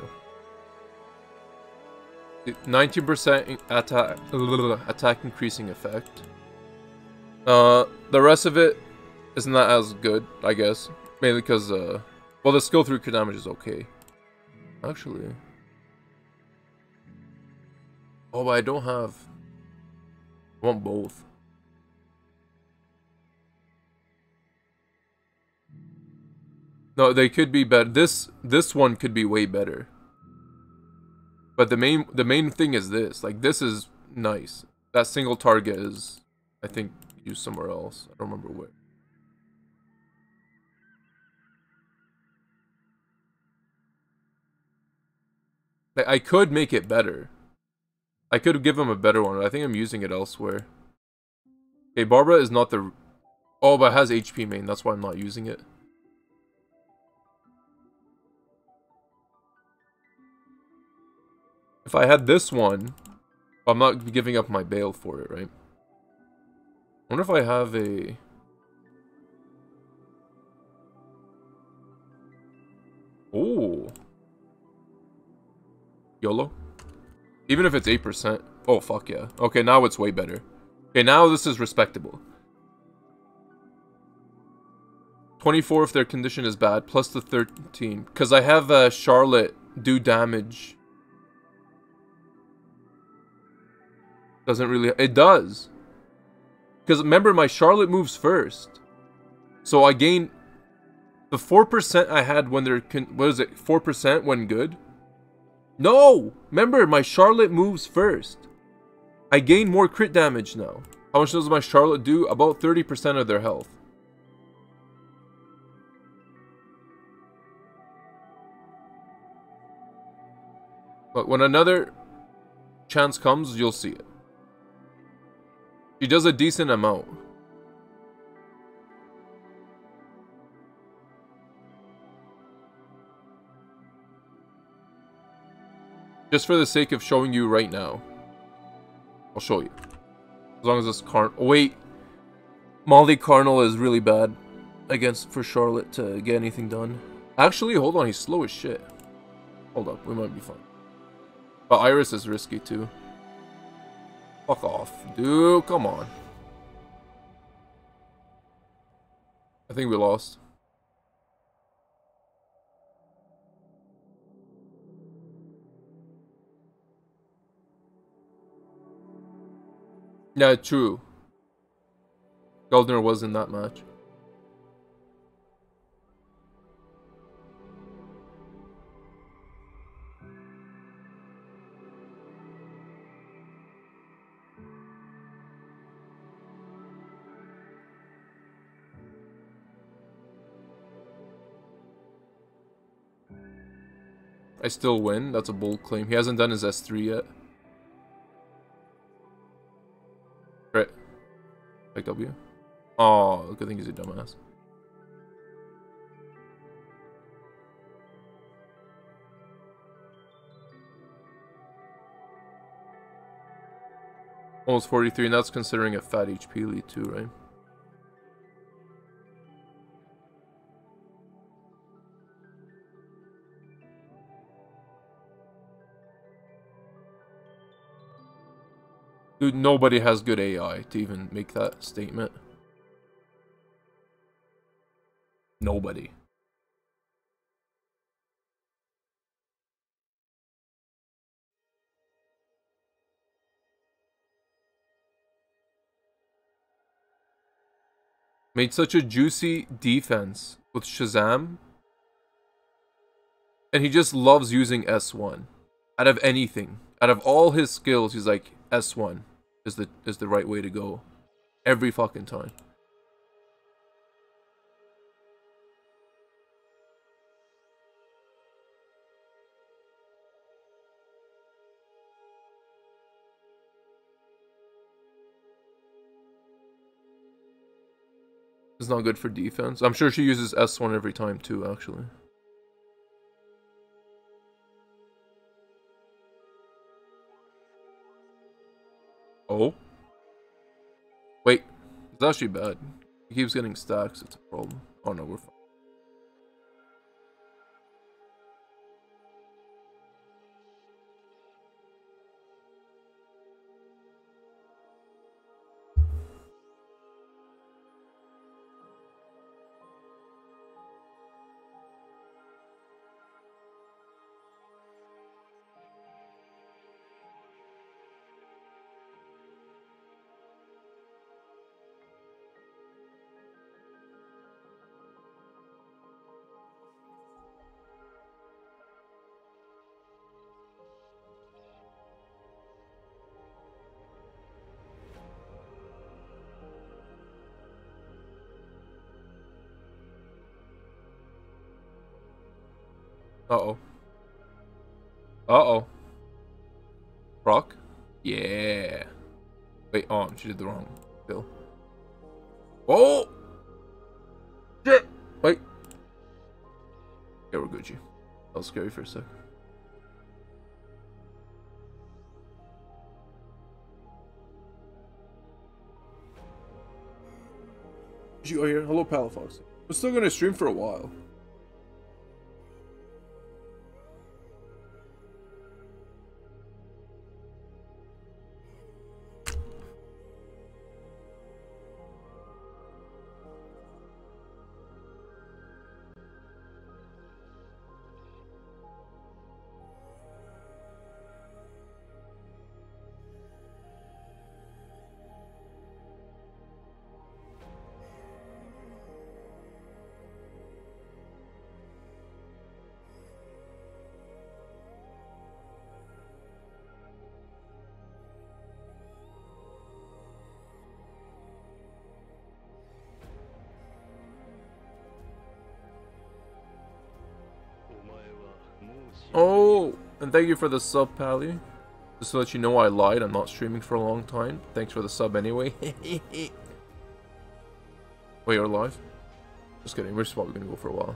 go. 19% attack increasing effect. The rest of it isn't that as good, I guess. Mainly because, well, the skill 3 crit damage is okay. Actually. Oh, but I don't have... I want both. No, they could be better. This one could be way better. But the main thing is this. Like, this is nice. That single target is, I think, use somewhere else. I don't remember where. Like, I could make it better. I could give him a better one. I think I'm using it elsewhere. Okay, Barbara is not the... Oh, but it has HP main. That's why I'm not using it. If I had this one, I'm not giving up my Bale for it, right? I wonder if I have a... Oh. YOLO? Even if it's 8%. Oh, fuck yeah. Okay, now it's way better. Okay, now this is respectable. 24 if their condition is bad, plus the 13. Because I have Charlotte do damage. Doesn't really... It does. Because remember, my Charlotte moves first. So I gain... The 4% I had when they're... What is it? 4% when good? No! Remember, my Charlotte moves first. I gain more crit damage now. How much does my Charlotte do? About 30% of their health. But when another chance comes, you'll see it. She does a decent amount. Just for the sake of showing you right now. I'll show you. As long as this Carnal... Oh, wait. Molly Carnal is really bad for Charlotte to get anything done. Actually, hold on. He's slow as shit. Hold up. We might be fine. But Iris is risky too. Fuck off. Dude, come on. I think we lost. Yeah, true. Gardner was in that match. I still win. That's a bold claim. He hasn't done his S3 yet. Right. Like W. Oh, good thing he's a dumbass. Almost 43, and that's considering a fat HP lead too, right? Dude, nobody has good AI to even make that statement. Nobody. Made such a juicy defense with Shazam. And he just loves using S1. Out of anything. Out of all his skills, he's like, S1 is the right way to go. Every fucking time. It's not good for defense. I'm sure she uses S1 every time too, actually. Oh? Wait. It's actually bad. He keeps getting stacks. It's a problem. Oh no, we're fine. Uh-oh. Uh-oh. Rock? Yeah. Wait, oh, she did the wrong bill. Oh! Shit! Wait. Yeah, we're Gucci. That was scary for a sec. You are here. Hello, Palafox. We're still gonna stream for a while. Oh, and thank you for the sub, Pally. Just to let you know I lied, I'm not streaming for a long time. Thanks for the sub anyway. Wait, you're live? Just kidding, we're just probably gonna go for a while.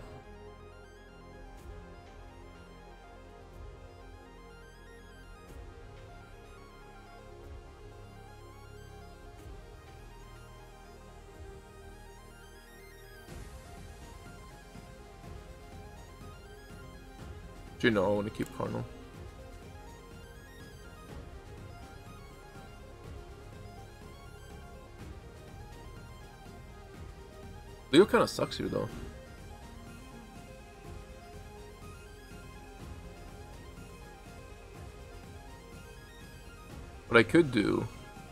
Do you know I want to keep Cardinal? Leo kind of sucks here though. What I could do...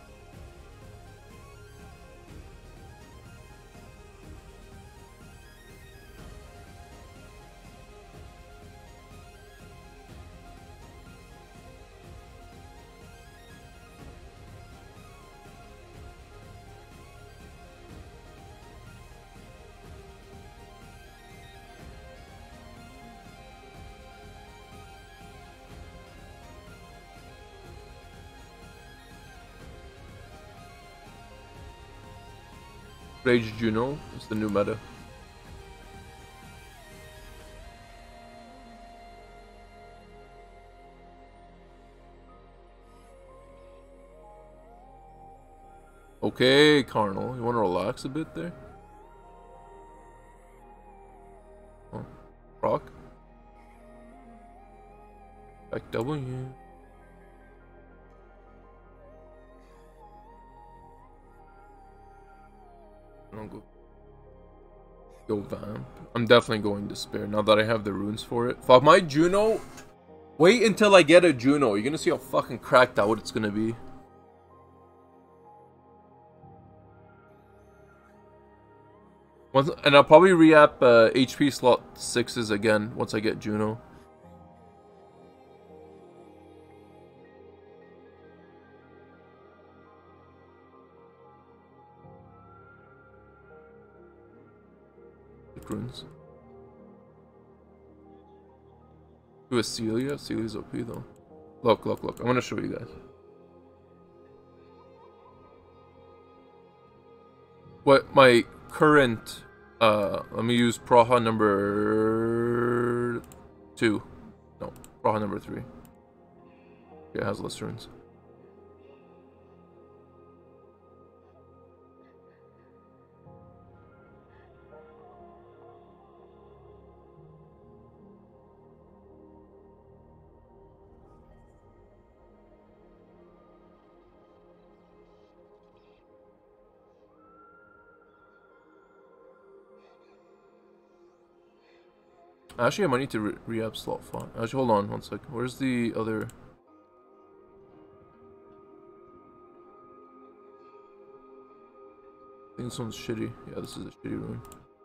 Rage Juno is the new meta. Okay, Carnal, you want to relax a bit there? Oh, Rock. Back W. I don't go Vamp. I'm definitely going Despair now that I have the runes for it. Fuck, my Juno. Wait until I get a Juno. You're gonna see how fucking cracked out it's gonna be. And I'll probably re-app HP slot 6s again once I get Juno. Runes. To a Celia? Celia's OP though. Look, look, look. I'm gonna show you guys. What my current let me use Praha number 2. No, Praha number 3. Yeah, it has less runes. Actually, I might need to re-up slot 5. Actually, hold on one sec. Where's the other... I think this one's shitty. Yeah, this is a shitty rune.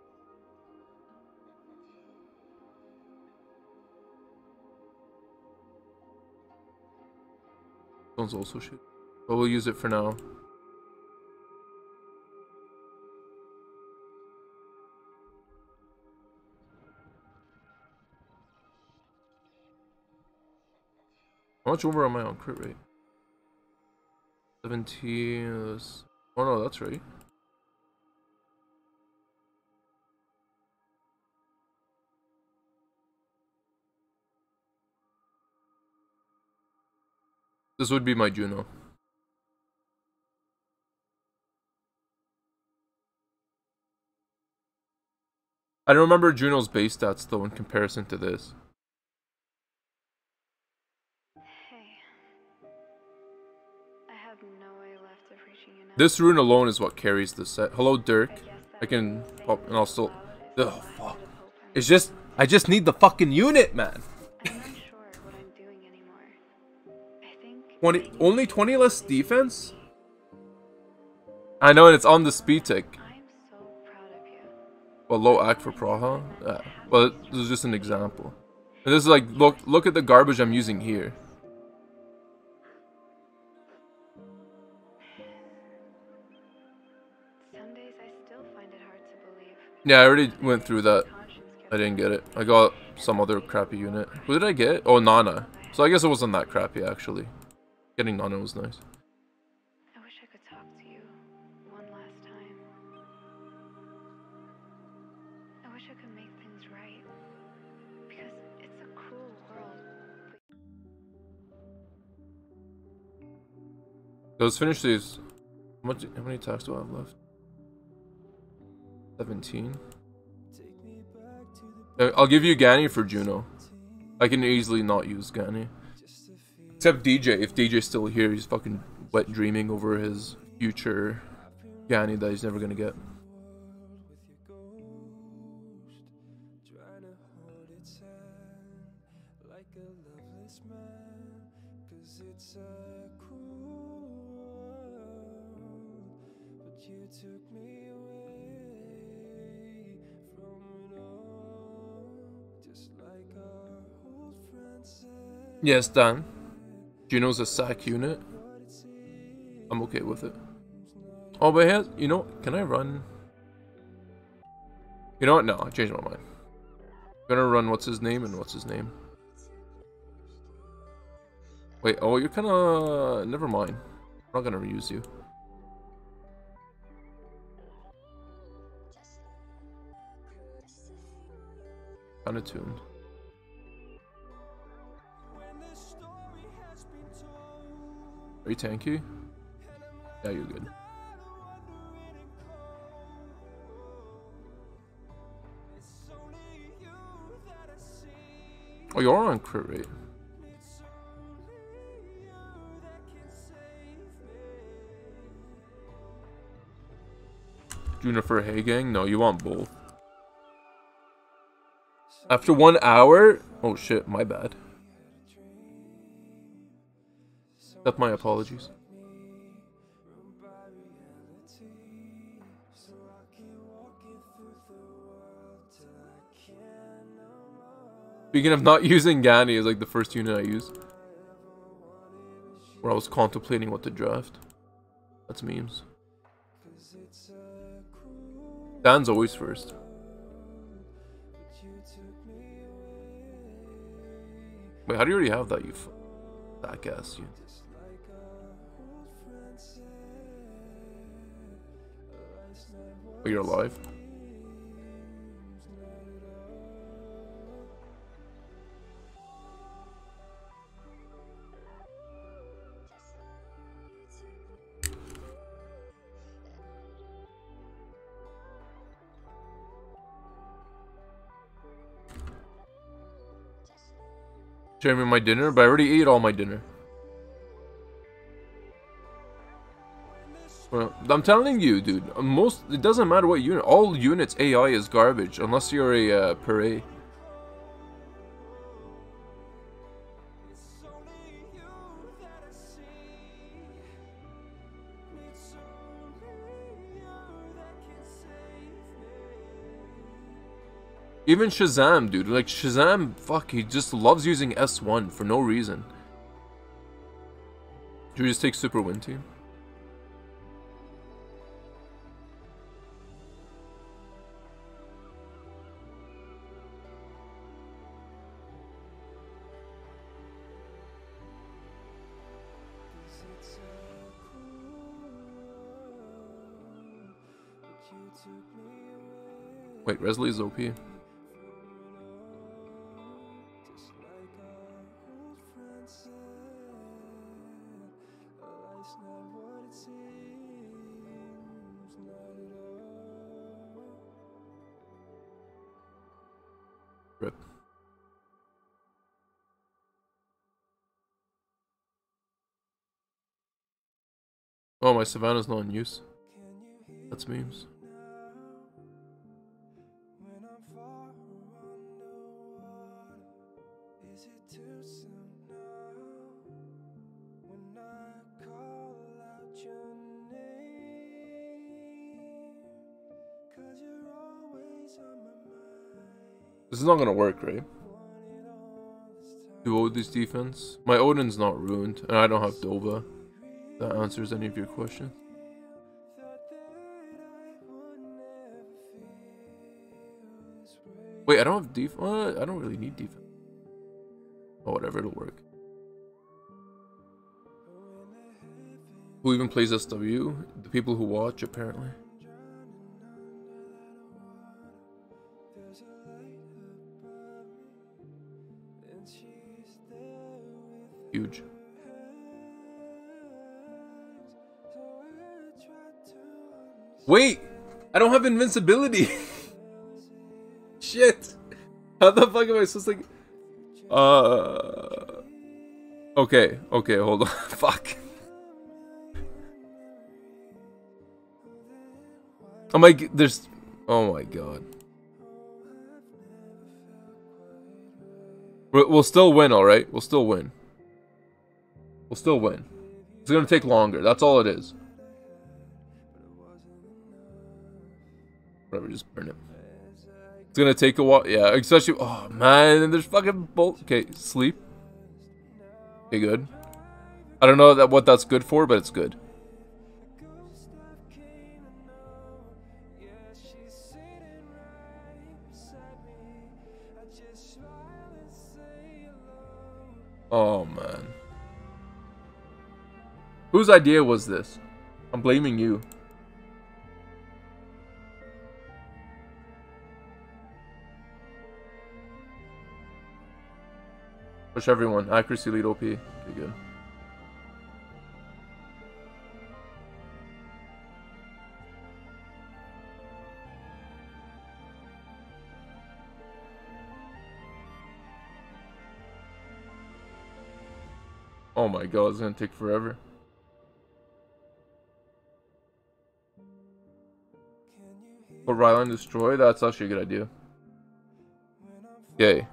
This one's also shitty. But we'll use it for now. How much over am I on crit rate? 17. Oh no, that's right. This would be my Juno. I don't remember Juno's base stats though in comparison to this. Hey. I have no way left of reaching you now. This rune alone is what carries the set. Hello, Dirk. I guess that I can staying pop and I'll still. cloud is Oh my fuck! bit of hope and It's just I just need the fucking unit, man. I'm not sure what I'm doing anymore. I think 20 maybe only the 20 less thing defense. me. I know, and it's on the speed tick. I'm so proud of you. Well, low I act for wanna Praha. do Yeah. that to have Well, these this is just an dreams. example. And this is like look at the garbage I'm using here. Some days I still find it hard to believe. Yeah, I already Other went days through my that. conscience gets I didn't the get it. best I of got me, and some I other wonder crappy unit. why. Who did I get? Oh, Nana. So I guess it wasn't that crappy actually. Getting Nana was nice. I wish I could talk to you one last time. I wish I could make things right. Because it's a cruel world. Let's finish these. How many attacks do I have left? 17. I'll give you Gani for Juno. I can easily not use Gani. Except DJ. If DJ's still here, he's fucking wet dreaming over his future Gani that he's never gonna get. You took me away from it all, just like our old friend said. Yes, Dan. Juno's a sack unit. I'm okay with it. Oh, but has, you know, can I run? You know what? No, I changed my mind. I'm gonna run what's his name and what's his name. Wait, oh, you're kinda... Never mind. I'm not gonna reuse you. Kinda tuned. Are you tanky? Yeah, you're good. Oh, you're on crit rate. Juniper Haygang? No, you want both. After 1 hour? Oh shit, my bad. That's my apologies. Speaking of not using Gani, is like the first unit I used. Where I was contemplating what to draft. That's memes. Dan's always first. Wait, how do you already have that, you back ass, you? Oh, you're alive? Share me my dinner, but I already ate all my dinner. Well, I'm telling you, dude. It doesn't matter what unit. All units AI is garbage unless you're a Pere. Even Shazam, dude. Like, Shazam, fuck, he just loves using S1 for no reason. Should we just take Super Wind Team? Wait, Resley's OP. Rip. Oh, my Savannah's not in use. That's memes. This is not gonna work, right? Do Odin's defense? My Odin's not ruined, and I don't have Dova. That answers any of your questions. Wait, I don't have defense. What? I don't really need defense. Oh, whatever, it'll work. Who even plays SW? The people who watch, apparently. Huge. Wait! I don't have invincibility! Shit! How the fuck am I supposed to... Okay, hold on. Fuck. Oh my... There's... Oh my god. We'll still win, alright? We'll still win. We'll still win. It's gonna take longer. That's all it is. Whatever, just burn it. It's gonna take a while. Yeah, especially... Oh, man. And there's fucking bolt... Okay, sleep. Okay, good. I don't know what that's good for, but it's good. Oh, man. Whose idea was this? I'm blaming you. Push everyone. Accuracy lead OP. Okay, good. Oh my god, it's gonna take forever. But Ryland destroy? That's actually a good idea. Yay.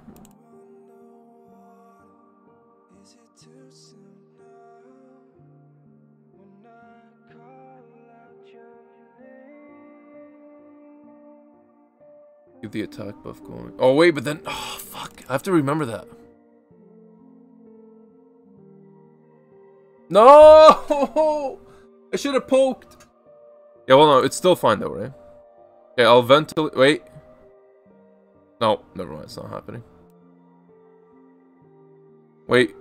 Keep the attack buff going. Oh wait, but then... Oh fuck, I have to remember that. No! I should have poked. Yeah, well, no, it's still fine though, right? Okay, I'll ventilate. Wait. No, never mind. It's not happening. Wait.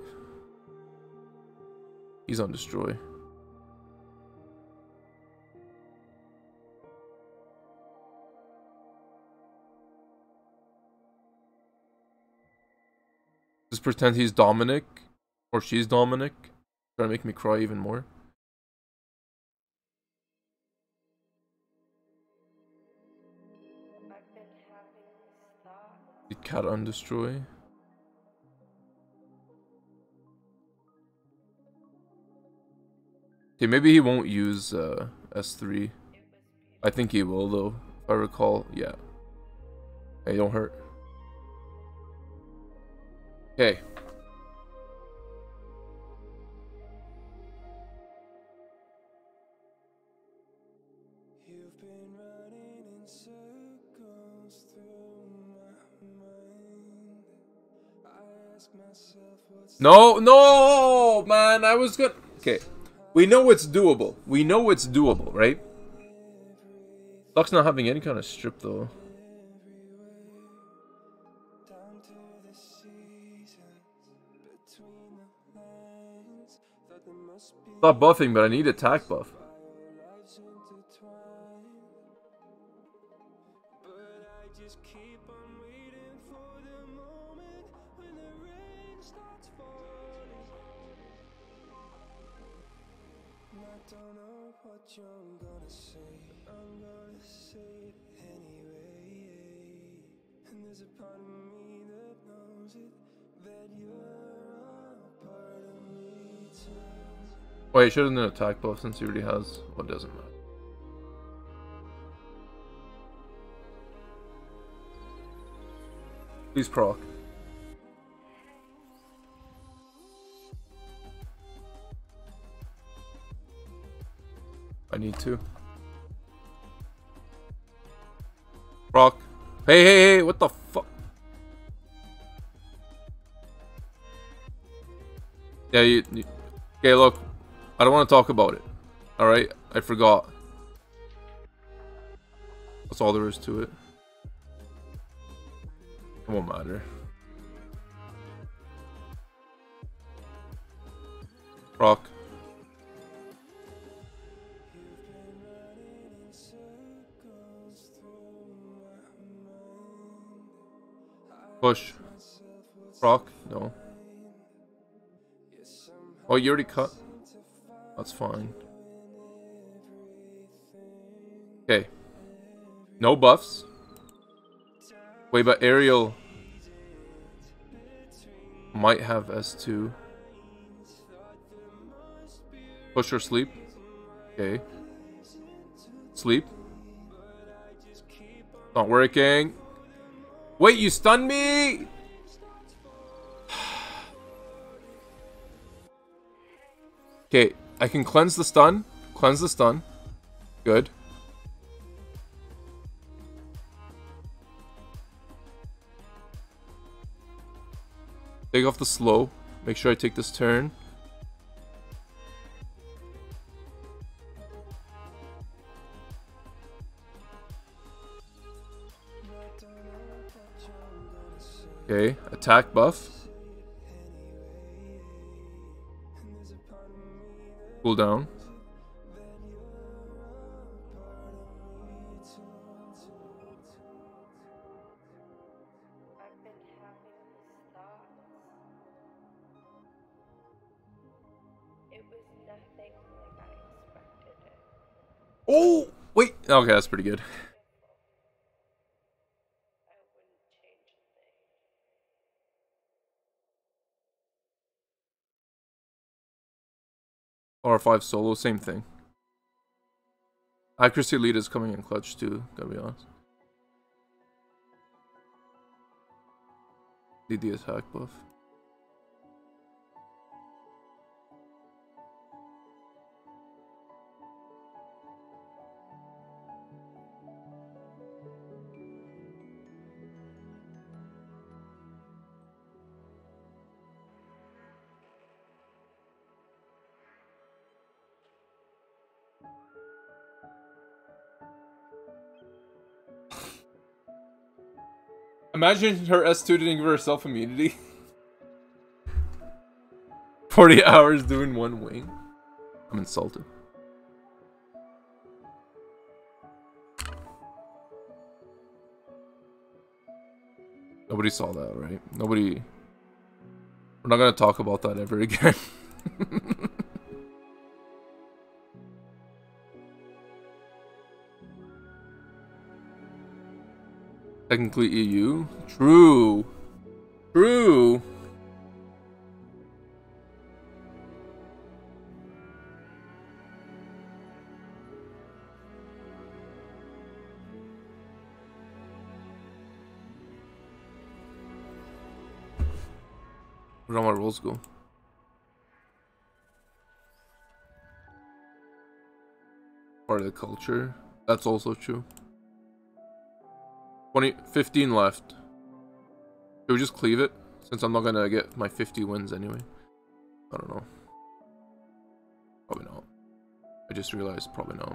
He's on destroy. Just pretend he's Dominic. Or she's Dominic. Trying to make me cry even more. The cat on destroy. Okay, maybe he won't use S3. I think he will though. If I recall, yeah. Hey, don't hurt. Okay. No, no, man, I was good. Okay, we know it's doable. We know it's doable, right? Sucks not having any kind of strip, though. Stop buffing, but I need attack buff. Wait, shouldn't an attack buff since he already has. Well, it doesn't matter. Please proc. I need to. Proc. Hey, hey, hey, what the fuck? Yeah, you okay, look. I don't want to talk about it. Alright? I forgot. That's all there is to it. It won't matter. Proc. Push. Proc? No. Oh, you already cut? That's fine. Okay. No buffs. Wait, but Ariel might have S2. Push or sleep. Okay. Sleep. Not working. Wait, you stunned me? Okay, I can cleanse the stun. Cleanse the stun. Good. Take off the slow. Make sure I take this turn. Okay, attack buff. Cool down. I've been having these thoughts. It was nothing like I expected it. Oh, wait. Okay, that's pretty good. I wouldn't change a thing. R5 solo, same thing. Accuracy lead is coming in clutch too, gotta be honest. Need the attack buff. Imagine her S2 didn't give herself immunity. 40 hours doing one wing. I'm insulted. Nobody saw that, right? Nobody... We're not gonna talk about that ever again. Technically EU? True. True. Where'd all my rolls go? Part of the culture. That's also true. 15 left. Should we just cleave it? Since I'm not gonna get my 50 wins anyway. I don't know. Probably not. I just realized probably not.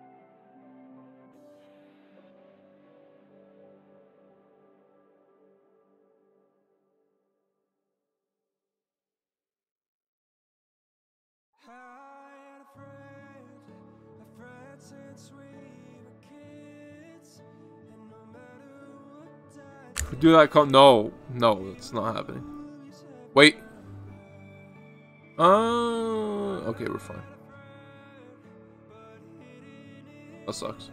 Do that come? No, no, it's not happening. Wait. Okay, we're fine. That sucks.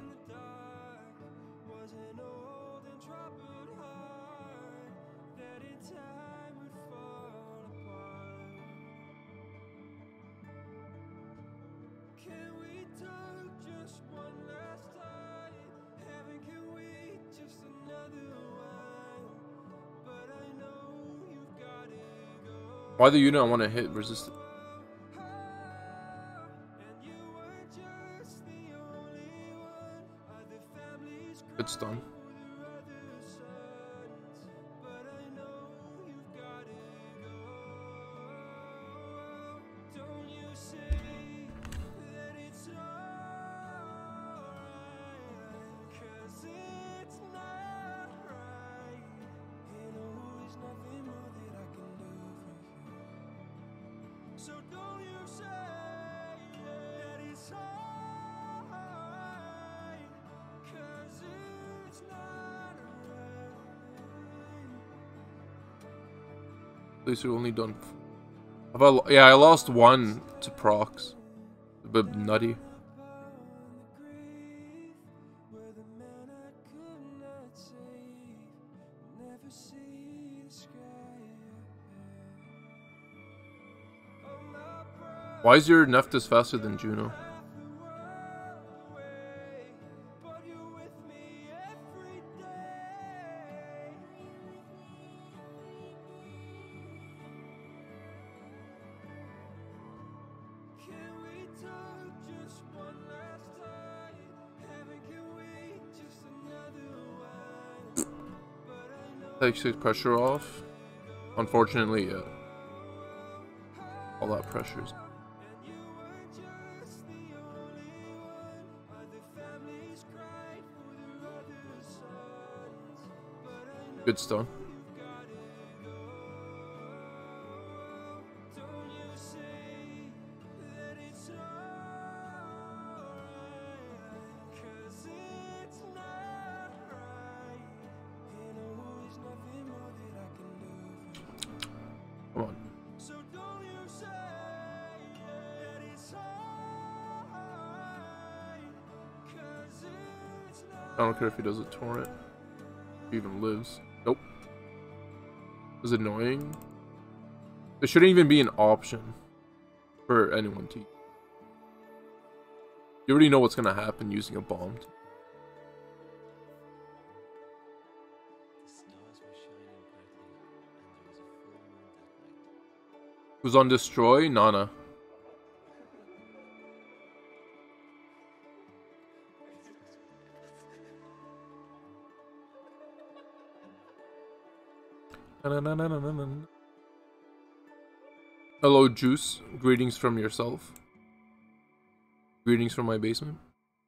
Why the unit I want to hit resisted? Good stun. So don't you say that it's alright, 'cause it's not right. At least we've only done. Yeah, I lost one to procs. A bit nutty. Why is your Neftis faster than Juno? Takes the pressure off. Unfortunately, yeah. All that pressure's. Good stun. Come on. I don't care if he does a torrent. If he even lives. Nope. It was annoying. There shouldn't even be an option for anyone to. You already know what's gonna happen using a bomb. Who's on destroy? Nana. Hello, Juice. Greetings from yourself. Greetings from my basement.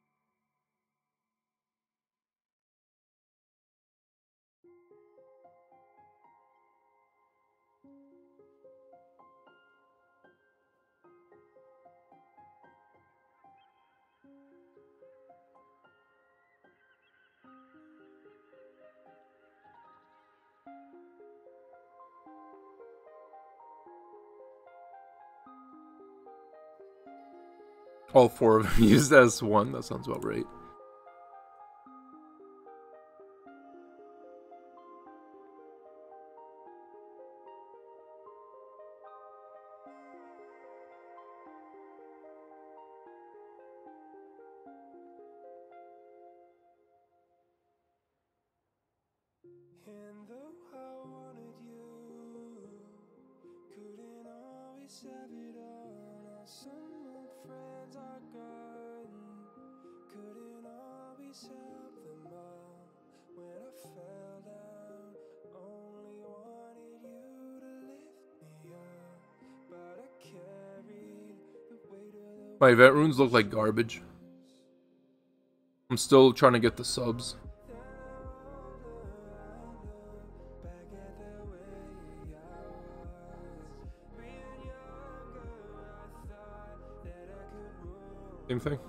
All four of them used as one. That sounds about right. And though I wanted you, couldn't always have it all. Now some old friends are gone, couldn't always help them all. When I fell down, only wanted you to lift me up, but I carried the weight of the My event runes look like garbage. I'm still trying to get the subs. Same thing.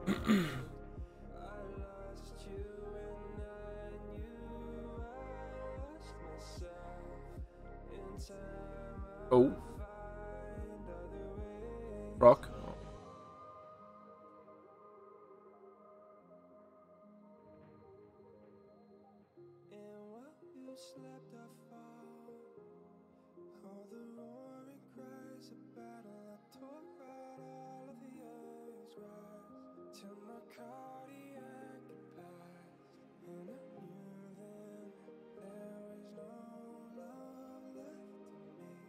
Oh. Rock.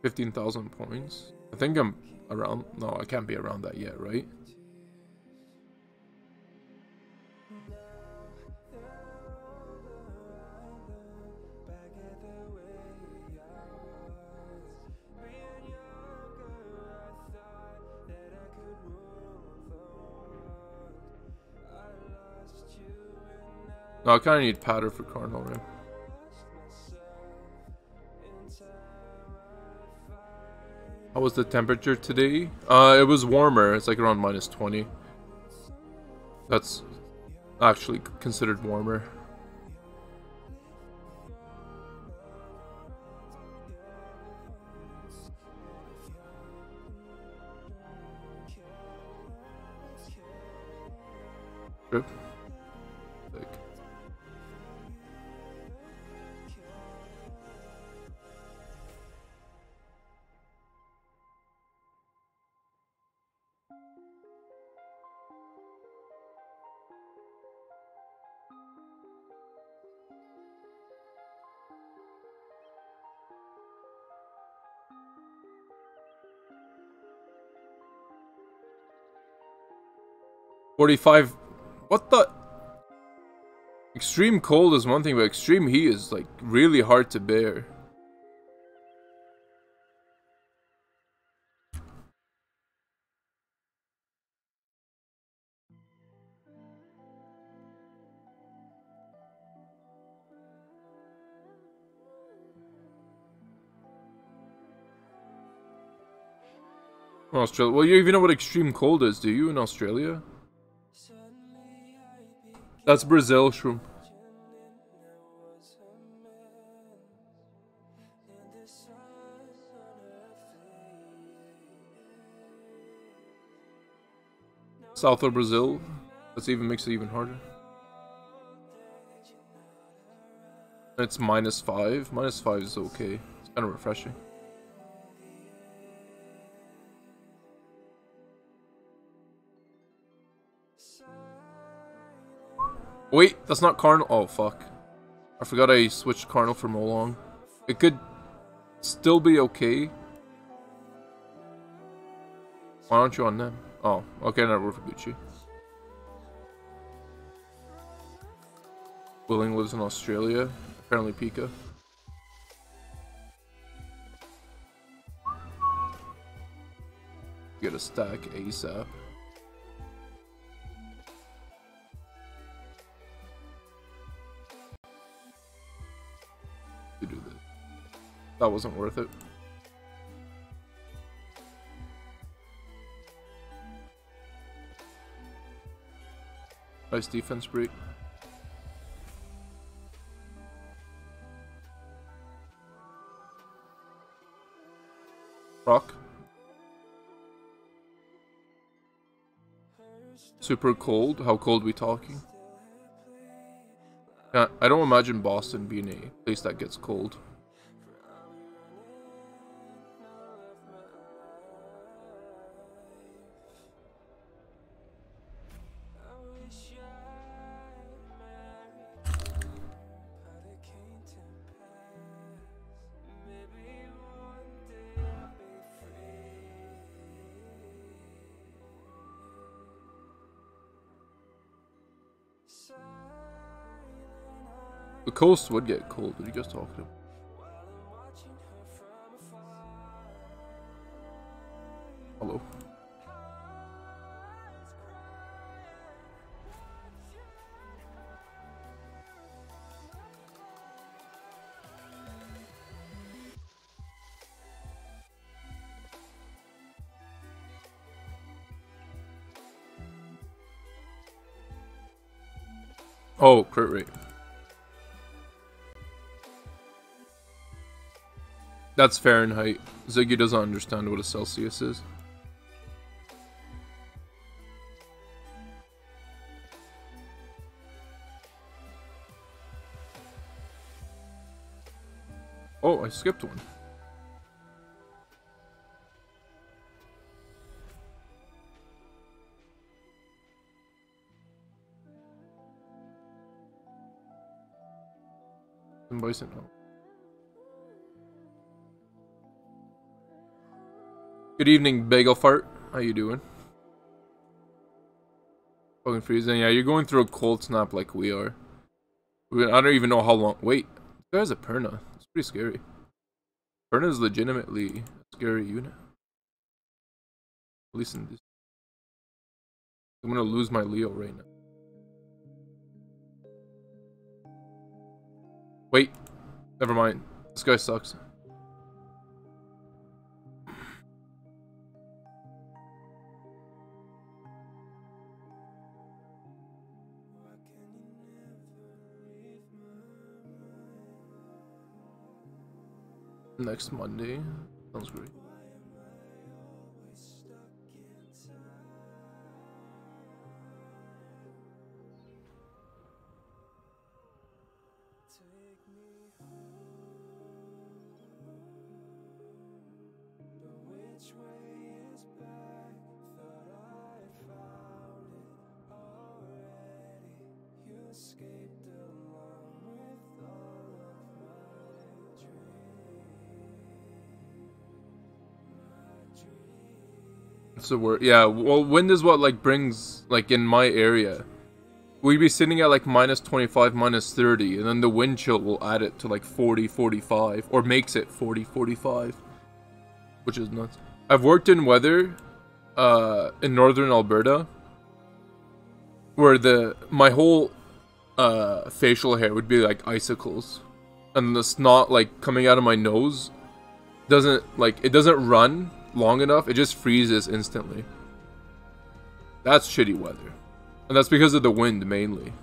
15,000 points. I think I'm around. No, I can't be around that yet, right? No, I kind of need patter for Cardinal Rim. How was the temperature today? It was warmer. It's like around -20. That's actually considered warmer. Trip. Like. $45. What the? Extreme cold is one thing, but extreme heat is like really hard to bear. Australia. Well, you even know what extreme cold is, do you, in Australia? That's Brazil, shroom. South of Brazil. That even makes it even harder. It's -5. -5 is okay. It's kind of refreshing. Wait, that's not Cardinal. Oh, fuck. I forgot I switched Cardinal for Molong. It could still be okay. Why aren't you on them? Oh, okay, now we're for Gucci. Willing lives in Australia. Apparently Pika. Get a stack ASAP. To do this. That wasn't worth it. Nice defense break. Rock. Super cold. How cold we talking? Yeah, I don't imagine Boston being a place that gets cold. The coast would get cold. What are you guys talking about? Hello. Oh, crit rate. That's Fahrenheit. Ziggy doesn't understand what a Celsius is. Oh, I skipped one. Bison, no. Good evening, Bagel Fart. How you doing? Fucking freezing. Yeah, you're going through a cold snap like we are. I don't even know how long. Wait, this guy's a Perna. It's pretty scary. Perna is legitimately a scary unit. At least in this. I'm gonna lose my Leo right now. Wait, never mind. This guy sucks. Next Monday. Sounds great. What's the word? Yeah, well, wind is what like brings, like in my area, we'd be sitting at like minus 25, minus 30, and then the wind chill will add it to like 40, 45, or makes it 40, 45, which is nuts. I've worked in weather in northern Alberta where my whole facial hair would be like icicles, and the snot like coming out of my nose it doesn't run long enough, it just freezes instantly. That's shitty weather. And that's because of the wind mainly.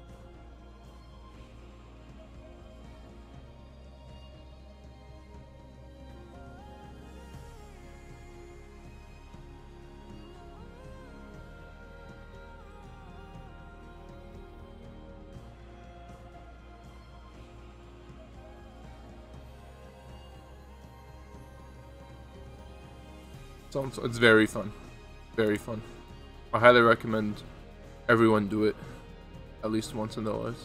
It's very fun. Very fun. I highly recommend everyone do it at least once in their lives.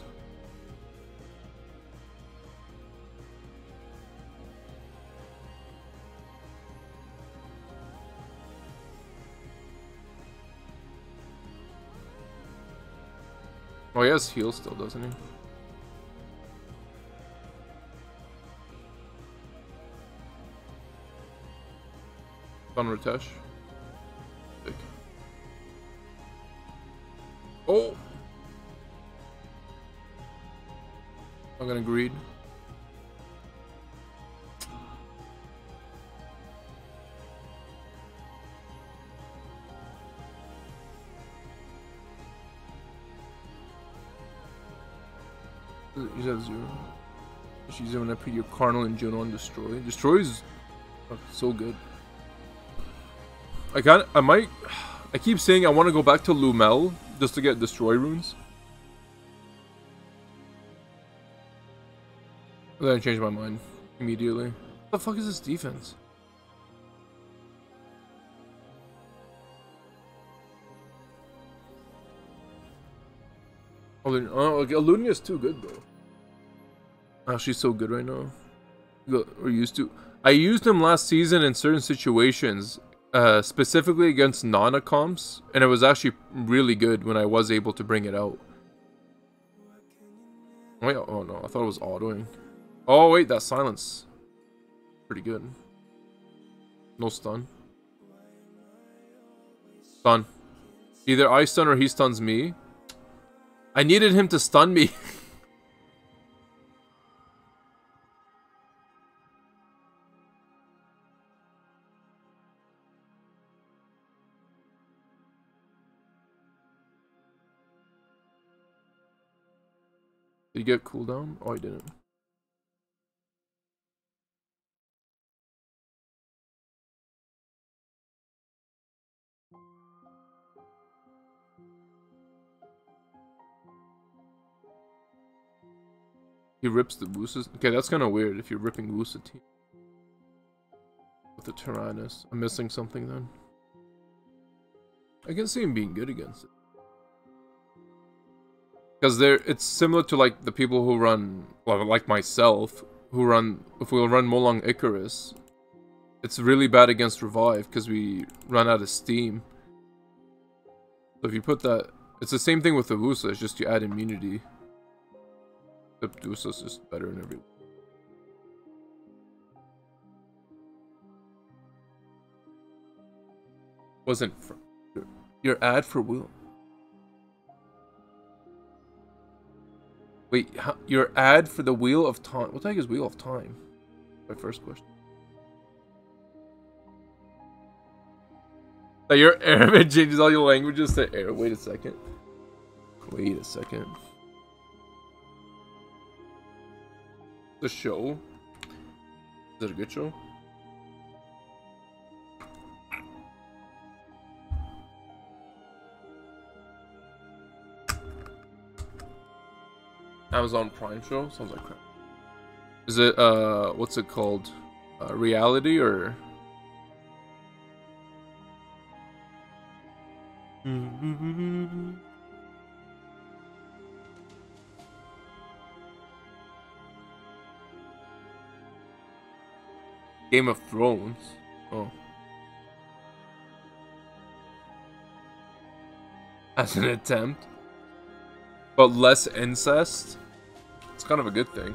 Oh, he has heal still, doesn't he? On Ritesh. Sick. Oh! I'm gonna greed. He's at 0. She's gonna put your Carnal and Juno on Destroy. Destroy is so good. I keep saying I want to go back to Lumel just to get Destroy runes. But then I changed my mind immediately. What the fuck is this defense? Oh, okay, Alunia is too good though. Oh, she's so good right now. We're used to. I used him last season in certain situations. Specifically against Nana comps, and it was actually really good when I was able to bring it out. Wait, oh no, I thought it was autoing. Oh wait, that silence. Pretty good. No stun. Stun. Either I stun or he stuns me. I needed him to stun me. Did he get cooldown? Oh, he didn't. He rips the Wusas. Okay, that's kind of weird if you're ripping Wusa team. With the Tyrannus. I'm missing something then. I can see him being good against it. Because it's similar to like the people who run, well, like myself, who run, if we'll run Molong Icarus, It's really bad against revive because we run out of steam. So if you put that, it's the same thing with the Wusa, it's just you add immunity. The Wusa's just better in every way. Wasn't for your ad for Wheel. Wait, your ad for the Wheel of Time. What the heck is Wheel of Time? My first question. That your Arabic changes all your languages to air. Wait a second. Wait a second. The show? Is it a good show? Amazon Prime show? Sounds like crap. Is it, what's it called? Reality or? Game of Thrones? Oh. As an attempt? But less incest? It's kind of a good thing.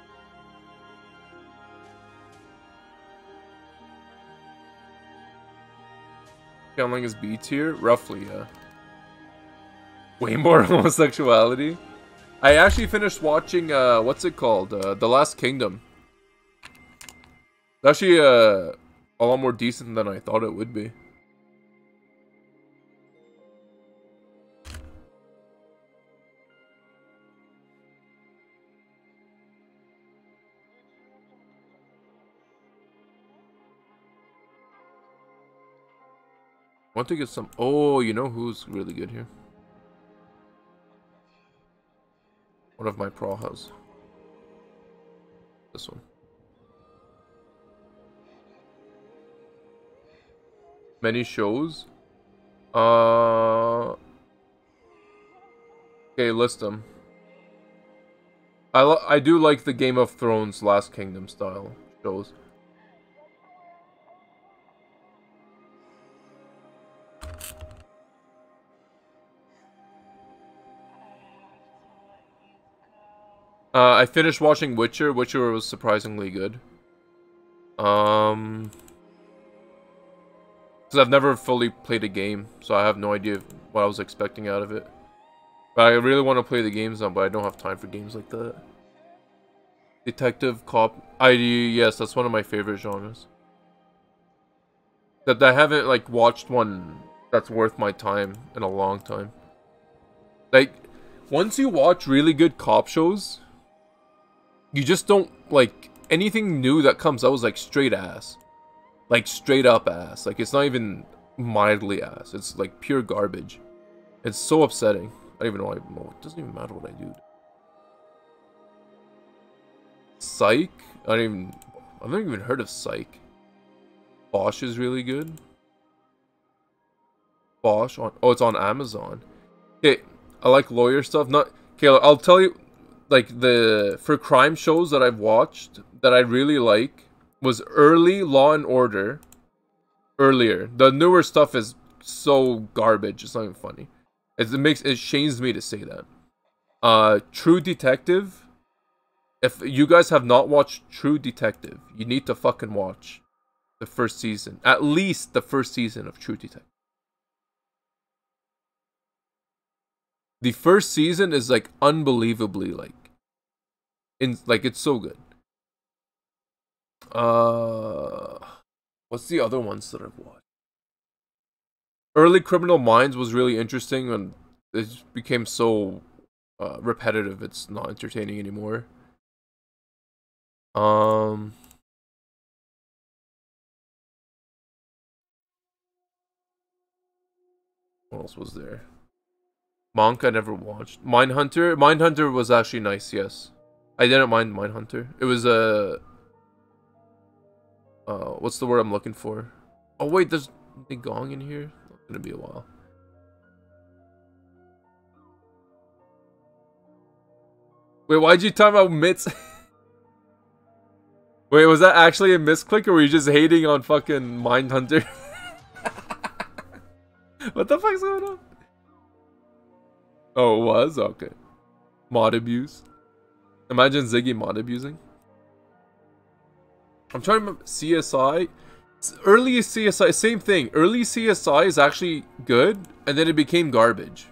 Counting as B tier? Roughly, yeah. Way more homosexuality? I actually finished watching, what's it called? The Last Kingdom. It's actually, a lot more decent than I thought it would be. Want to get some... Oh, you know who's really good here? One of my Prajas. This one. Many shows? Okay, list them. I do like the Game of Thrones Last Kingdom style shows. I finished watching Witcher. Witcher was surprisingly good. Because I've never fully played a game, so I have no idea what I was expecting out of it. But I really want to play the games now, but I don't have time for games like that. Detective, cop, ID, yes, that's one of my favorite genres. That I haven't, like, watched one that's worth my time in a long time. Like, once you watch really good cop shows, you just don't, like, anything new that comes out is, like, straight ass. Like, straight up ass. Like, it's not even mildly ass. It's, like, pure garbage. It's so upsetting. I don't even know. It doesn't even matter what I do. Psych? I've never even heard of Psych. Bosch is really good. Bosch on... Oh, it's on Amazon. Okay, I like lawyer stuff. Not... Okay, I'll tell you... Like, for crime shows that I've watched that I really like was early Law and Order. Earlier. The newer stuff is so garbage. It's not even funny. It shames me to say that. True Detective. If you guys have not watched True Detective, you need to fucking watch the first season. At least the first season of True Detective. The first season is like unbelievably it's so good. What's the other ones that I've watched? Early Criminal Minds was really interesting and it became so repetitive it's not entertaining anymore. What else was there? Monk I never watched. Mindhunter was actually nice, yes. I didn't mind Mindhunter. It was what's the word I'm looking for? Oh wait, there's a gong in here? It's gonna be a while. Wait, why'd you talk about mitts? Wait, was that actually a misclick, or were you just hating on fucking Mindhunter? What the fuck's going on? Oh, it was? Okay. Mod abuse. Imagine Ziggy mod abusing. I'm trying to remember CSI. Early CSI, same thing. Early CSI is actually good, and then it became garbage.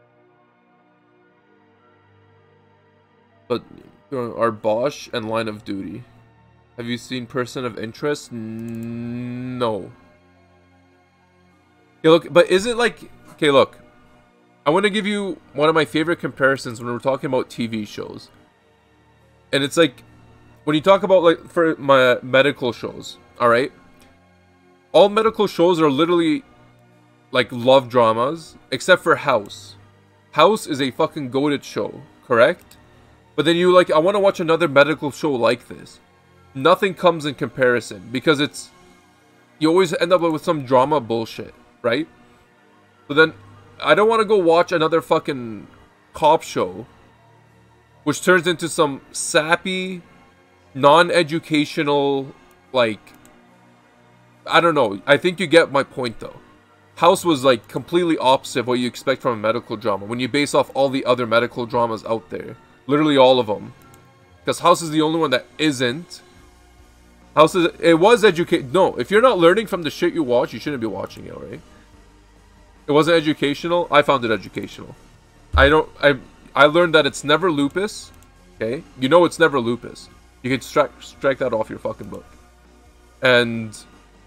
But our Bosch and Line of Duty. Have you seen Person of Interest? No. Okay, look, but is it like... Okay, look. I want to give you one of my favorite comparisons when we're talking about TV shows. And it's like, when you talk about, like, for my medical shows, alright? All medical shows are literally, like, love dramas, except for House. House is a fucking goated show, correct? But then you, like, I want to watch another medical show like this. Nothing comes in comparison, because it's... You always end up with some drama bullshit, right? So then, I don't want to go watch another fucking cop show, which turns into some sappy, non-educational, like... I don't know. I think you get my point, though. House was, like, completely opposite of what you expect from a medical drama, when you base off all the other medical dramas out there. Literally all of them. Because House is the only one that isn't. House is... It was educate... No, if you're not learning from the shit you watch, you shouldn't be watching it, right? It wasn't educational. I found it educational. I learned that it's never lupus. Okay? You know it's never lupus. You can strike that off your fucking book. And...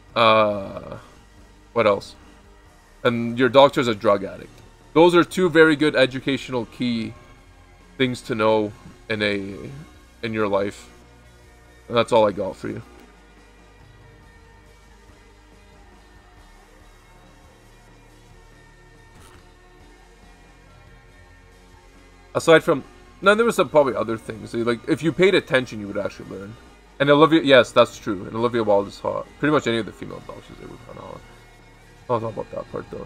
What else? And your doctor's a drug addict. Those are two very good educational key things to know in your life. And that's all I got for you. Aside from... No, there was some probably other things. Like, if you paid attention, you would actually learn. And Olivia... Yes, that's true. And Olivia Wilde is hot. Pretty much any of the female doctors, they were kind of hot. I'll talk about that part, though.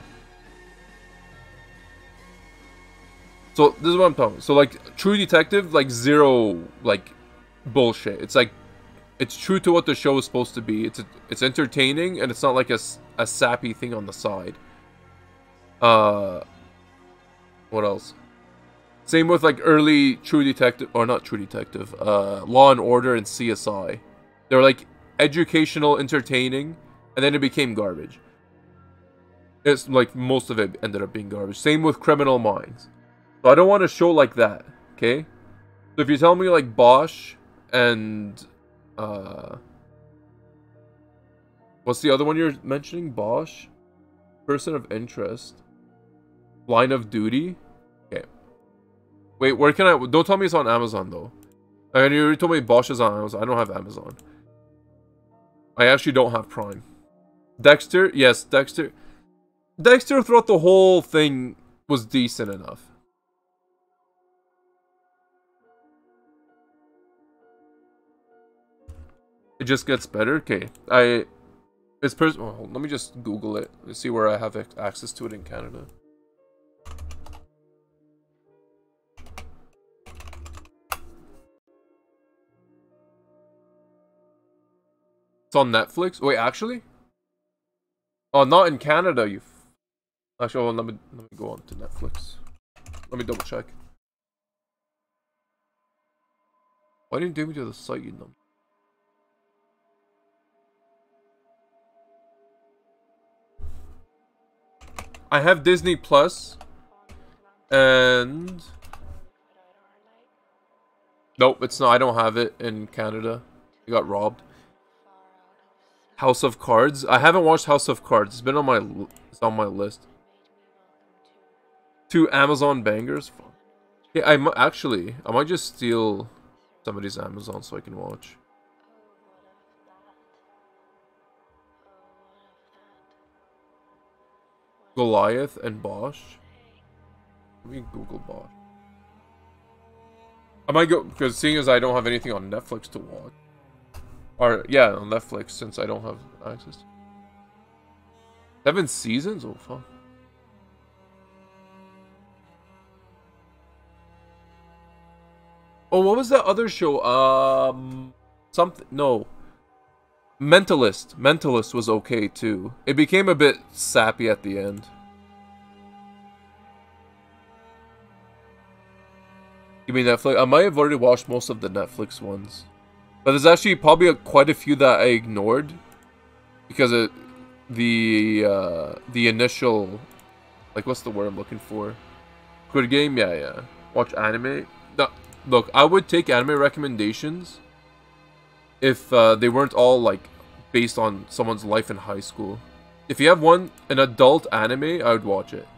So, this is what I'm talking about. So, like, True Detective, like, zero, like, bullshit. It's, like... It's true to what the show is supposed to be. It's entertaining, and it's not, like, a sappy thing on the side. What else? Same with, like, early True Detective, or not True Detective, Law and Order and CSI. They were, like, educational, entertaining, and then it became garbage. It's, like, most of it ended up being garbage. Same with Criminal Minds. So I don't want a show like that, okay? So if you tell me, like, Bosch and, what's the other one you're mentioning? Bosch? Person of Interest? Line of Duty? Okay. Wait, where can I... Don't tell me it's on Amazon, though. And you already told me Bosch is on Amazon. I don't have Amazon. I actually don't have Prime. Dexter? Yes, Dexter. Dexter throughout the whole thing was decent enough. It just gets better? Okay. It's oh, let me just Google it. Let's see where I have access to it in Canada. It's on Netflix? Wait, actually? Oh, not in Canada, you... Actually, well, let me go on to Netflix. Let me double check. Why didn't you take me to the site, you know? I have Disney Plus. And... Nope, it's not. I don't have it in Canada. I got robbed. House of Cards. I haven't watched House of Cards. It's been on my list. 2 Amazon bangers. Yeah, I might just steal somebody's Amazon so I can watch. Goliath and Bosch. Let me Google Bosch. I might go, because seeing as I don't have anything on Netflix to watch. Or, yeah, on Netflix, since I don't have access. 7 seasons? Oh, fuck. Oh, what was that other show? Something, no. Mentalist was okay too. It became a bit sappy at the end. You mean Netflix? I might have already watched most of the Netflix ones. But there's actually probably quite a few that I ignored. Because the initial... Like, what's the word I'm looking for? Squid Game? Yeah. Watch anime? No, look, I would take anime recommendations if they weren't all, like, based on someone's life in high school. If you have an adult anime, I would watch it.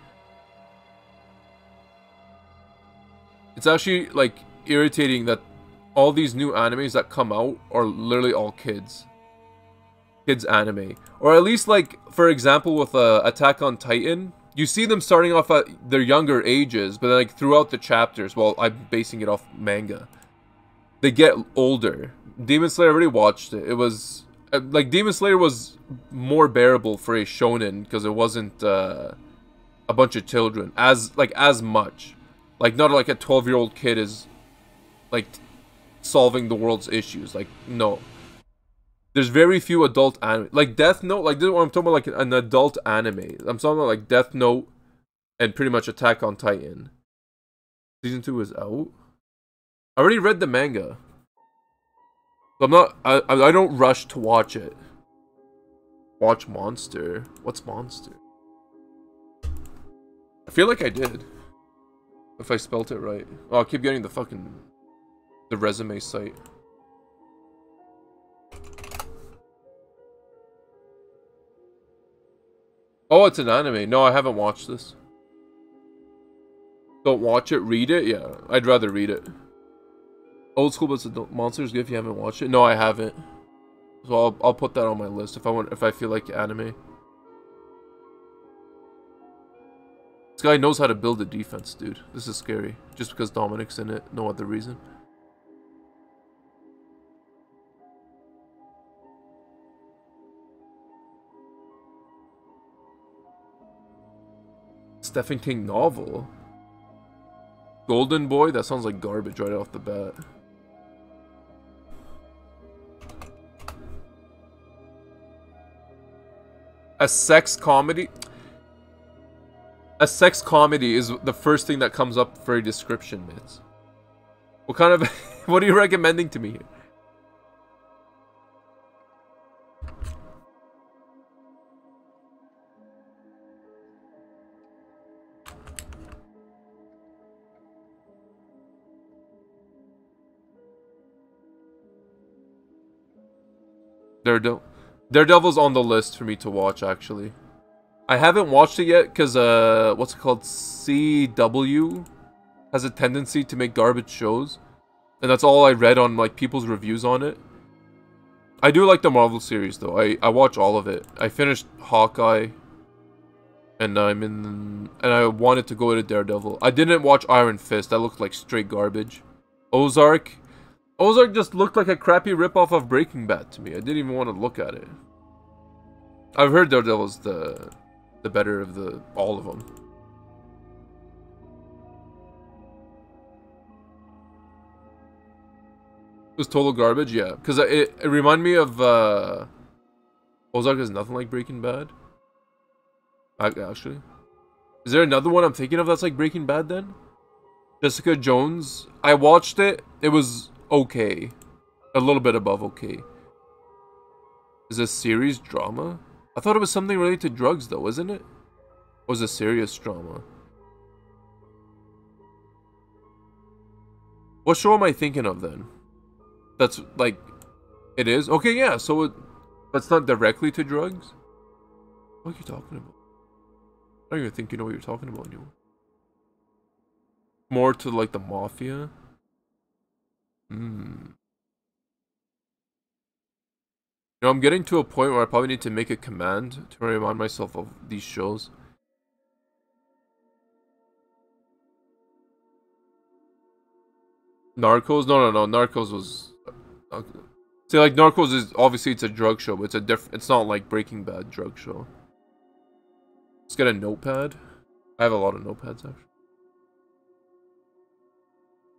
It's actually, like, irritating that all these new animes that come out are literally all kids. Kids anime. Or at least, like, for example, with Attack on Titan, you see them starting off at their younger ages, but like throughout the chapters, well, I'm basing it off manga, they get older. Demon Slayer, I already watched it. It was, like, Demon Slayer was more bearable for a shonen, because it wasn't a bunch of children, as much. Like, not like a 12-year-old kid is, like, solving the world's issues. Like, no. There's very few adult anime. Like, Death Note, like, this is what I'm talking about, like, an adult anime. I'm talking about, like, Death Note and pretty much Attack on Titan. Season 2 is out? I already read the manga. So I'm not, I don't rush to watch it. Watch Monster. What's Monster? I feel like I did. If I spelt it right. Oh, I keep getting the resume site. Oh, it's an anime. No, I haven't watched this. Don't watch it, read it? Yeah, I'd rather read it. Old School but Adult Monsters good if you haven't watched it. No, I haven't. So I'll put that on my list if I feel like anime. This guy knows how to build a defense, dude. This is scary. Just because Dominic's in it, no other reason. Stephen King novel. Golden Boy? That sounds like garbage right off the bat. A sex comedy? A sex comedy is the first thing that comes up for a description, Mitz. What kind of... what are you recommending to me here? Daredevil's on the list for me to watch, actually. I haven't watched it yet because, what's it called? CW has a tendency to make garbage shows. And that's all I read on, like, people's reviews on it. I do like the Marvel series, though. I watch all of it. I finished Hawkeye. And and I wanted to go to Daredevil. I didn't watch Iron Fist. That looked like straight garbage. Ozark just looked like a crappy ripoff of Breaking Bad to me. I didn't even want to look at it. I've heard Daredevil's the better of all of them. It was total garbage, yeah. Because it reminded me of Ozark is nothing like Breaking Bad. Actually, is there another one I'm thinking of that's like Breaking Bad then? Jessica Jones. I watched it. It was okay. A little bit above okay. Is it series drama? I thought it was something related to drugs though, isn't it? Or was it serious drama? What show am I thinking of then? That's like... It is? Okay, yeah, so that's not directly to drugs? What are you talking about? I don't even think you know what you're talking about anymore. More to like the mafia? You know, I'm getting to a point where I probably need to make a command to remind myself of these shows. Narcos? No. Narcos was... See, like, Narcos is... Obviously, it's a drug show, but it's a different... It's not like Breaking Bad drug show. Let's get a notepad. I have a lot of notepads, actually.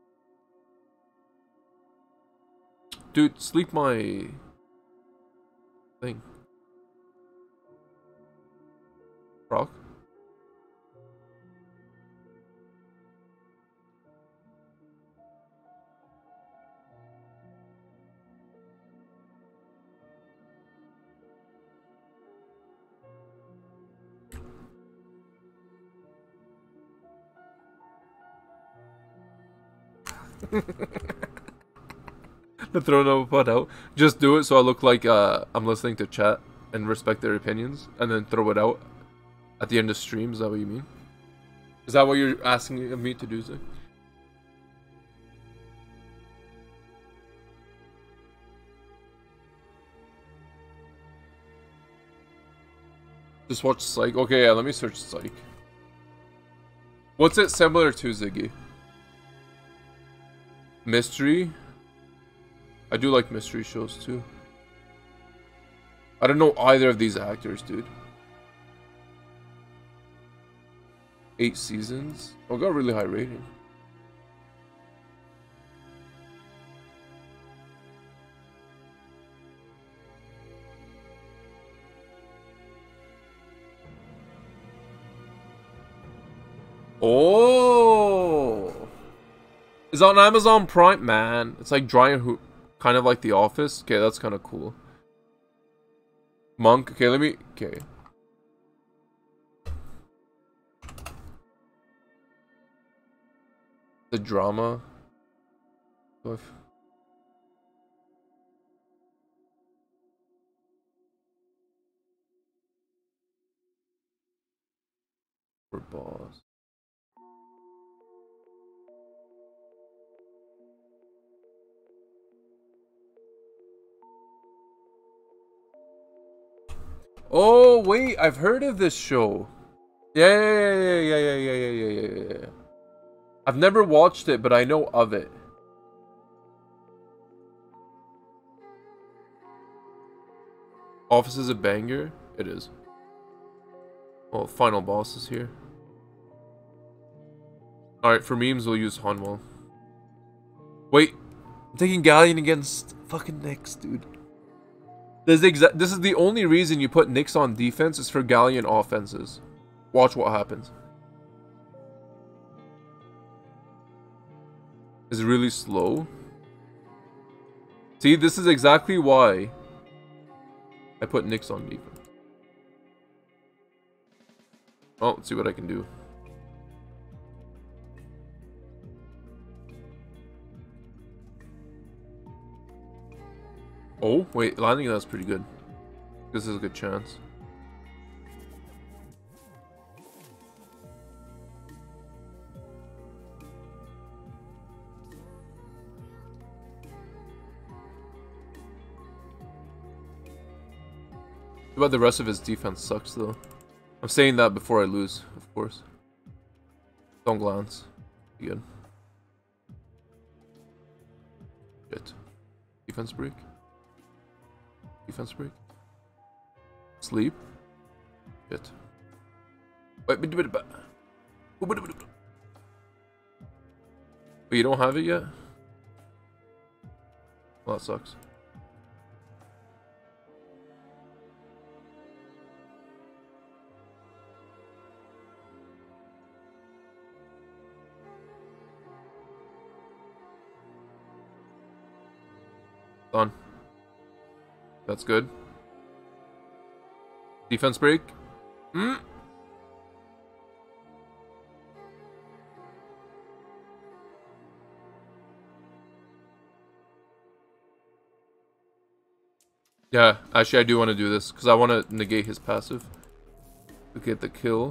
Dude, sleep my... thing. Rock. The throne of a pot out. Just do it so I look like I'm listening to chat and respect their opinions, and then throw it out at the end of stream. Is that what you mean? Is that what you're asking of me to do, Zay? Just watch Psych. Okay, yeah, let me search Psych. What's it similar to, Ziggy? Mystery? I do like mystery shows too. I don't know either of these actors, dude. 8 seasons? Oh, got a really high rating. Oh! It's on Amazon Prime, man. It's like kind of like The Office. Okay, that's kind of cool. Monk. Okay, let me. Okay. The drama. For boss. Oh wait, I've heard of this show. Yeah. I've never watched it, but I know of it. Office is a banger. It is. Oh, final boss is here. Alright, for memes we'll use Hanwell. Wait, I'm taking Galleon against fucking Nyx, dude. This is the only reason you put Nyx on defense is for Galleon offenses. Watch what happens. Is really slow. See, this is exactly why I put Nyx on defense. Oh, let's see what I can do. Oh, wait, landing that's pretty good. This is a good chance. But the rest of his defense sucks, though. I'm saying that before I lose, of course. Don't glance. Be good. Shit. Defense break. Defense break. Sleep. Shit. Wait, but you don't have it yet? Well, that sucks. Done. That's good. Defense break. Yeah, actually I do want to do this because I want to negate his passive to get the kill.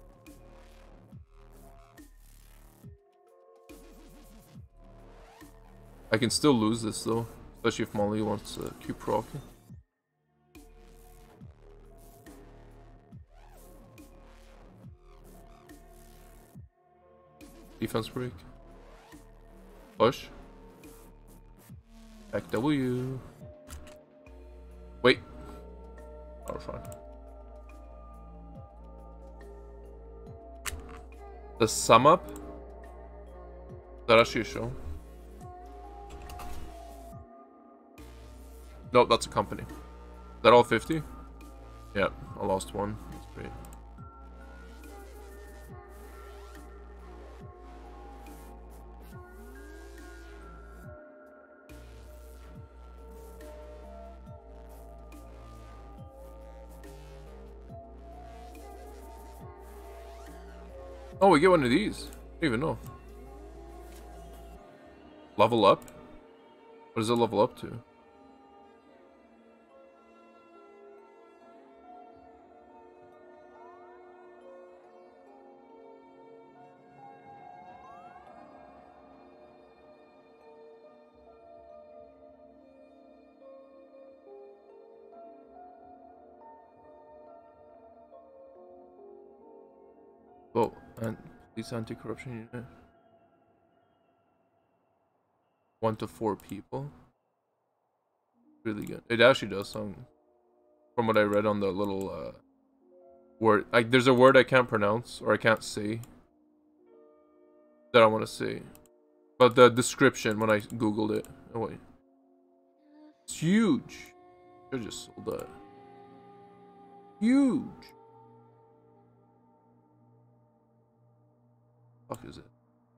I can still lose this though, especially if Molly wants to keep rocking. Defense break. Push. Back W. Wait. Oh, fine. The sum up? Is that actually a show? Nope, that's a company. that all 50? Yeah, I lost one. That's great. Oh, we get one of these. I don't even know. Level up? What does it level up to? Oh, and police anti-corruption unit. 1 to 4 people. Really good. It actually does sound, from what I read on the little word, like there's a word I can't pronounce or I can't say that I want to say, but the description when I googled it. Oh wait, it's huge. I just sold that. Huge. Fuck is it?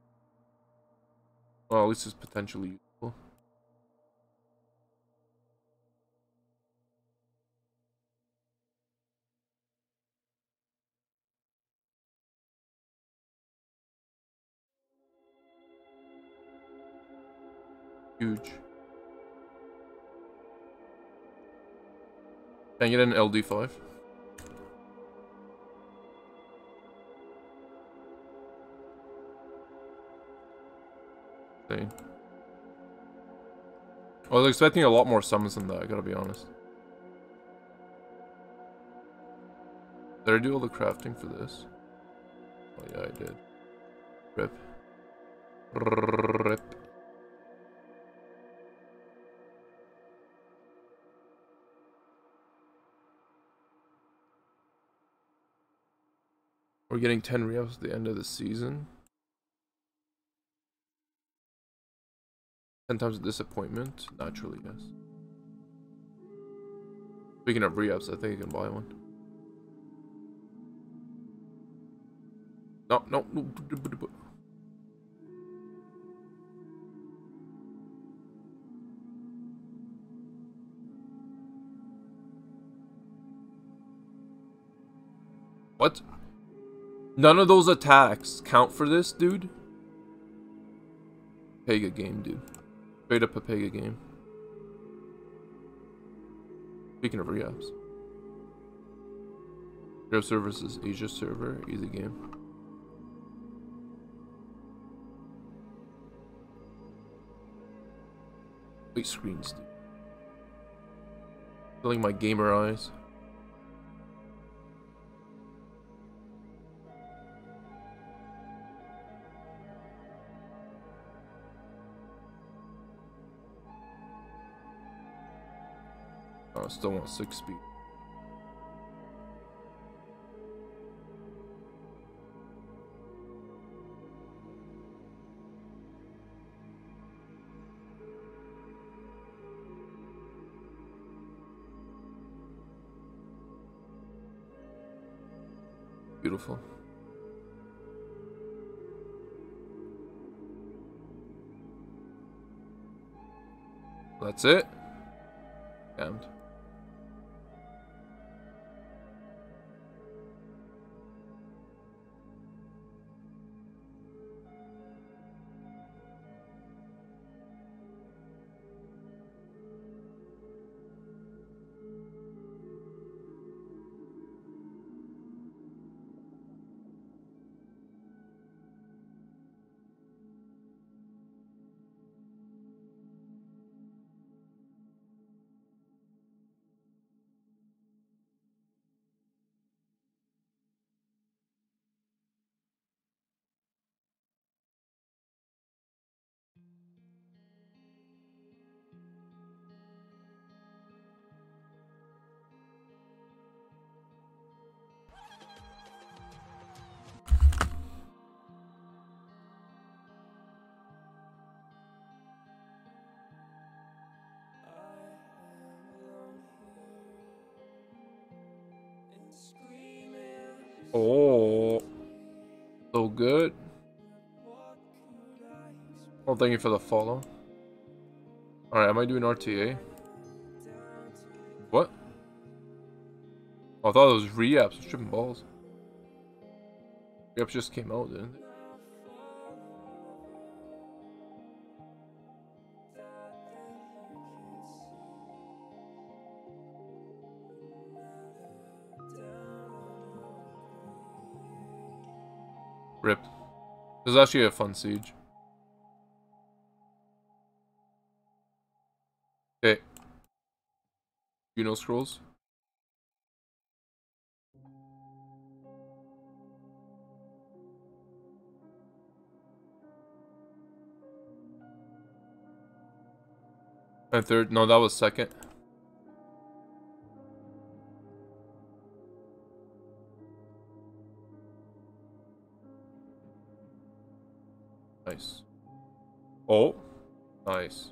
Well, at least it's potentially useful. Huge. Can I get an LD5? Dang. I was expecting a lot more summons than that, I gotta be honest. Did I do all the crafting for this? Oh yeah, I did. Rip. Rip. We're getting 10 re-ups at the end of the season. 10 times a disappointment? Naturally, yes. Speaking of re-ups, I think I can buy one. No, no. What? None of those attacks count for this, dude? Pega game, dude. Straight up a Pega game. Speaking of re-ups. Interserver versus Asia server, easy game. Wait, screens, dude. Filling my gamer eyes. I still want 6 speed. Beautiful. That's it. Damned. Oh, so good. Oh, thank you for the follow. Alright, am I doing RTA? What? Oh, I thought it was re-apps. I was tripping balls. Re-apps just came out, didn't they? Rip. This is actually a fun siege. Okay. You know scrolls? And third, no, that was second. Nice. Oh, nice.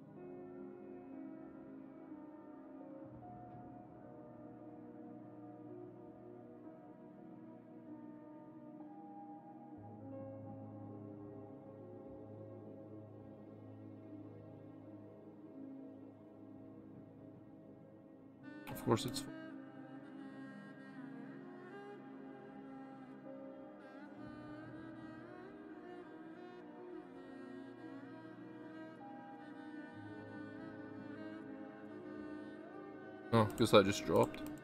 Of course it's fun. Oh, guess that just dropped.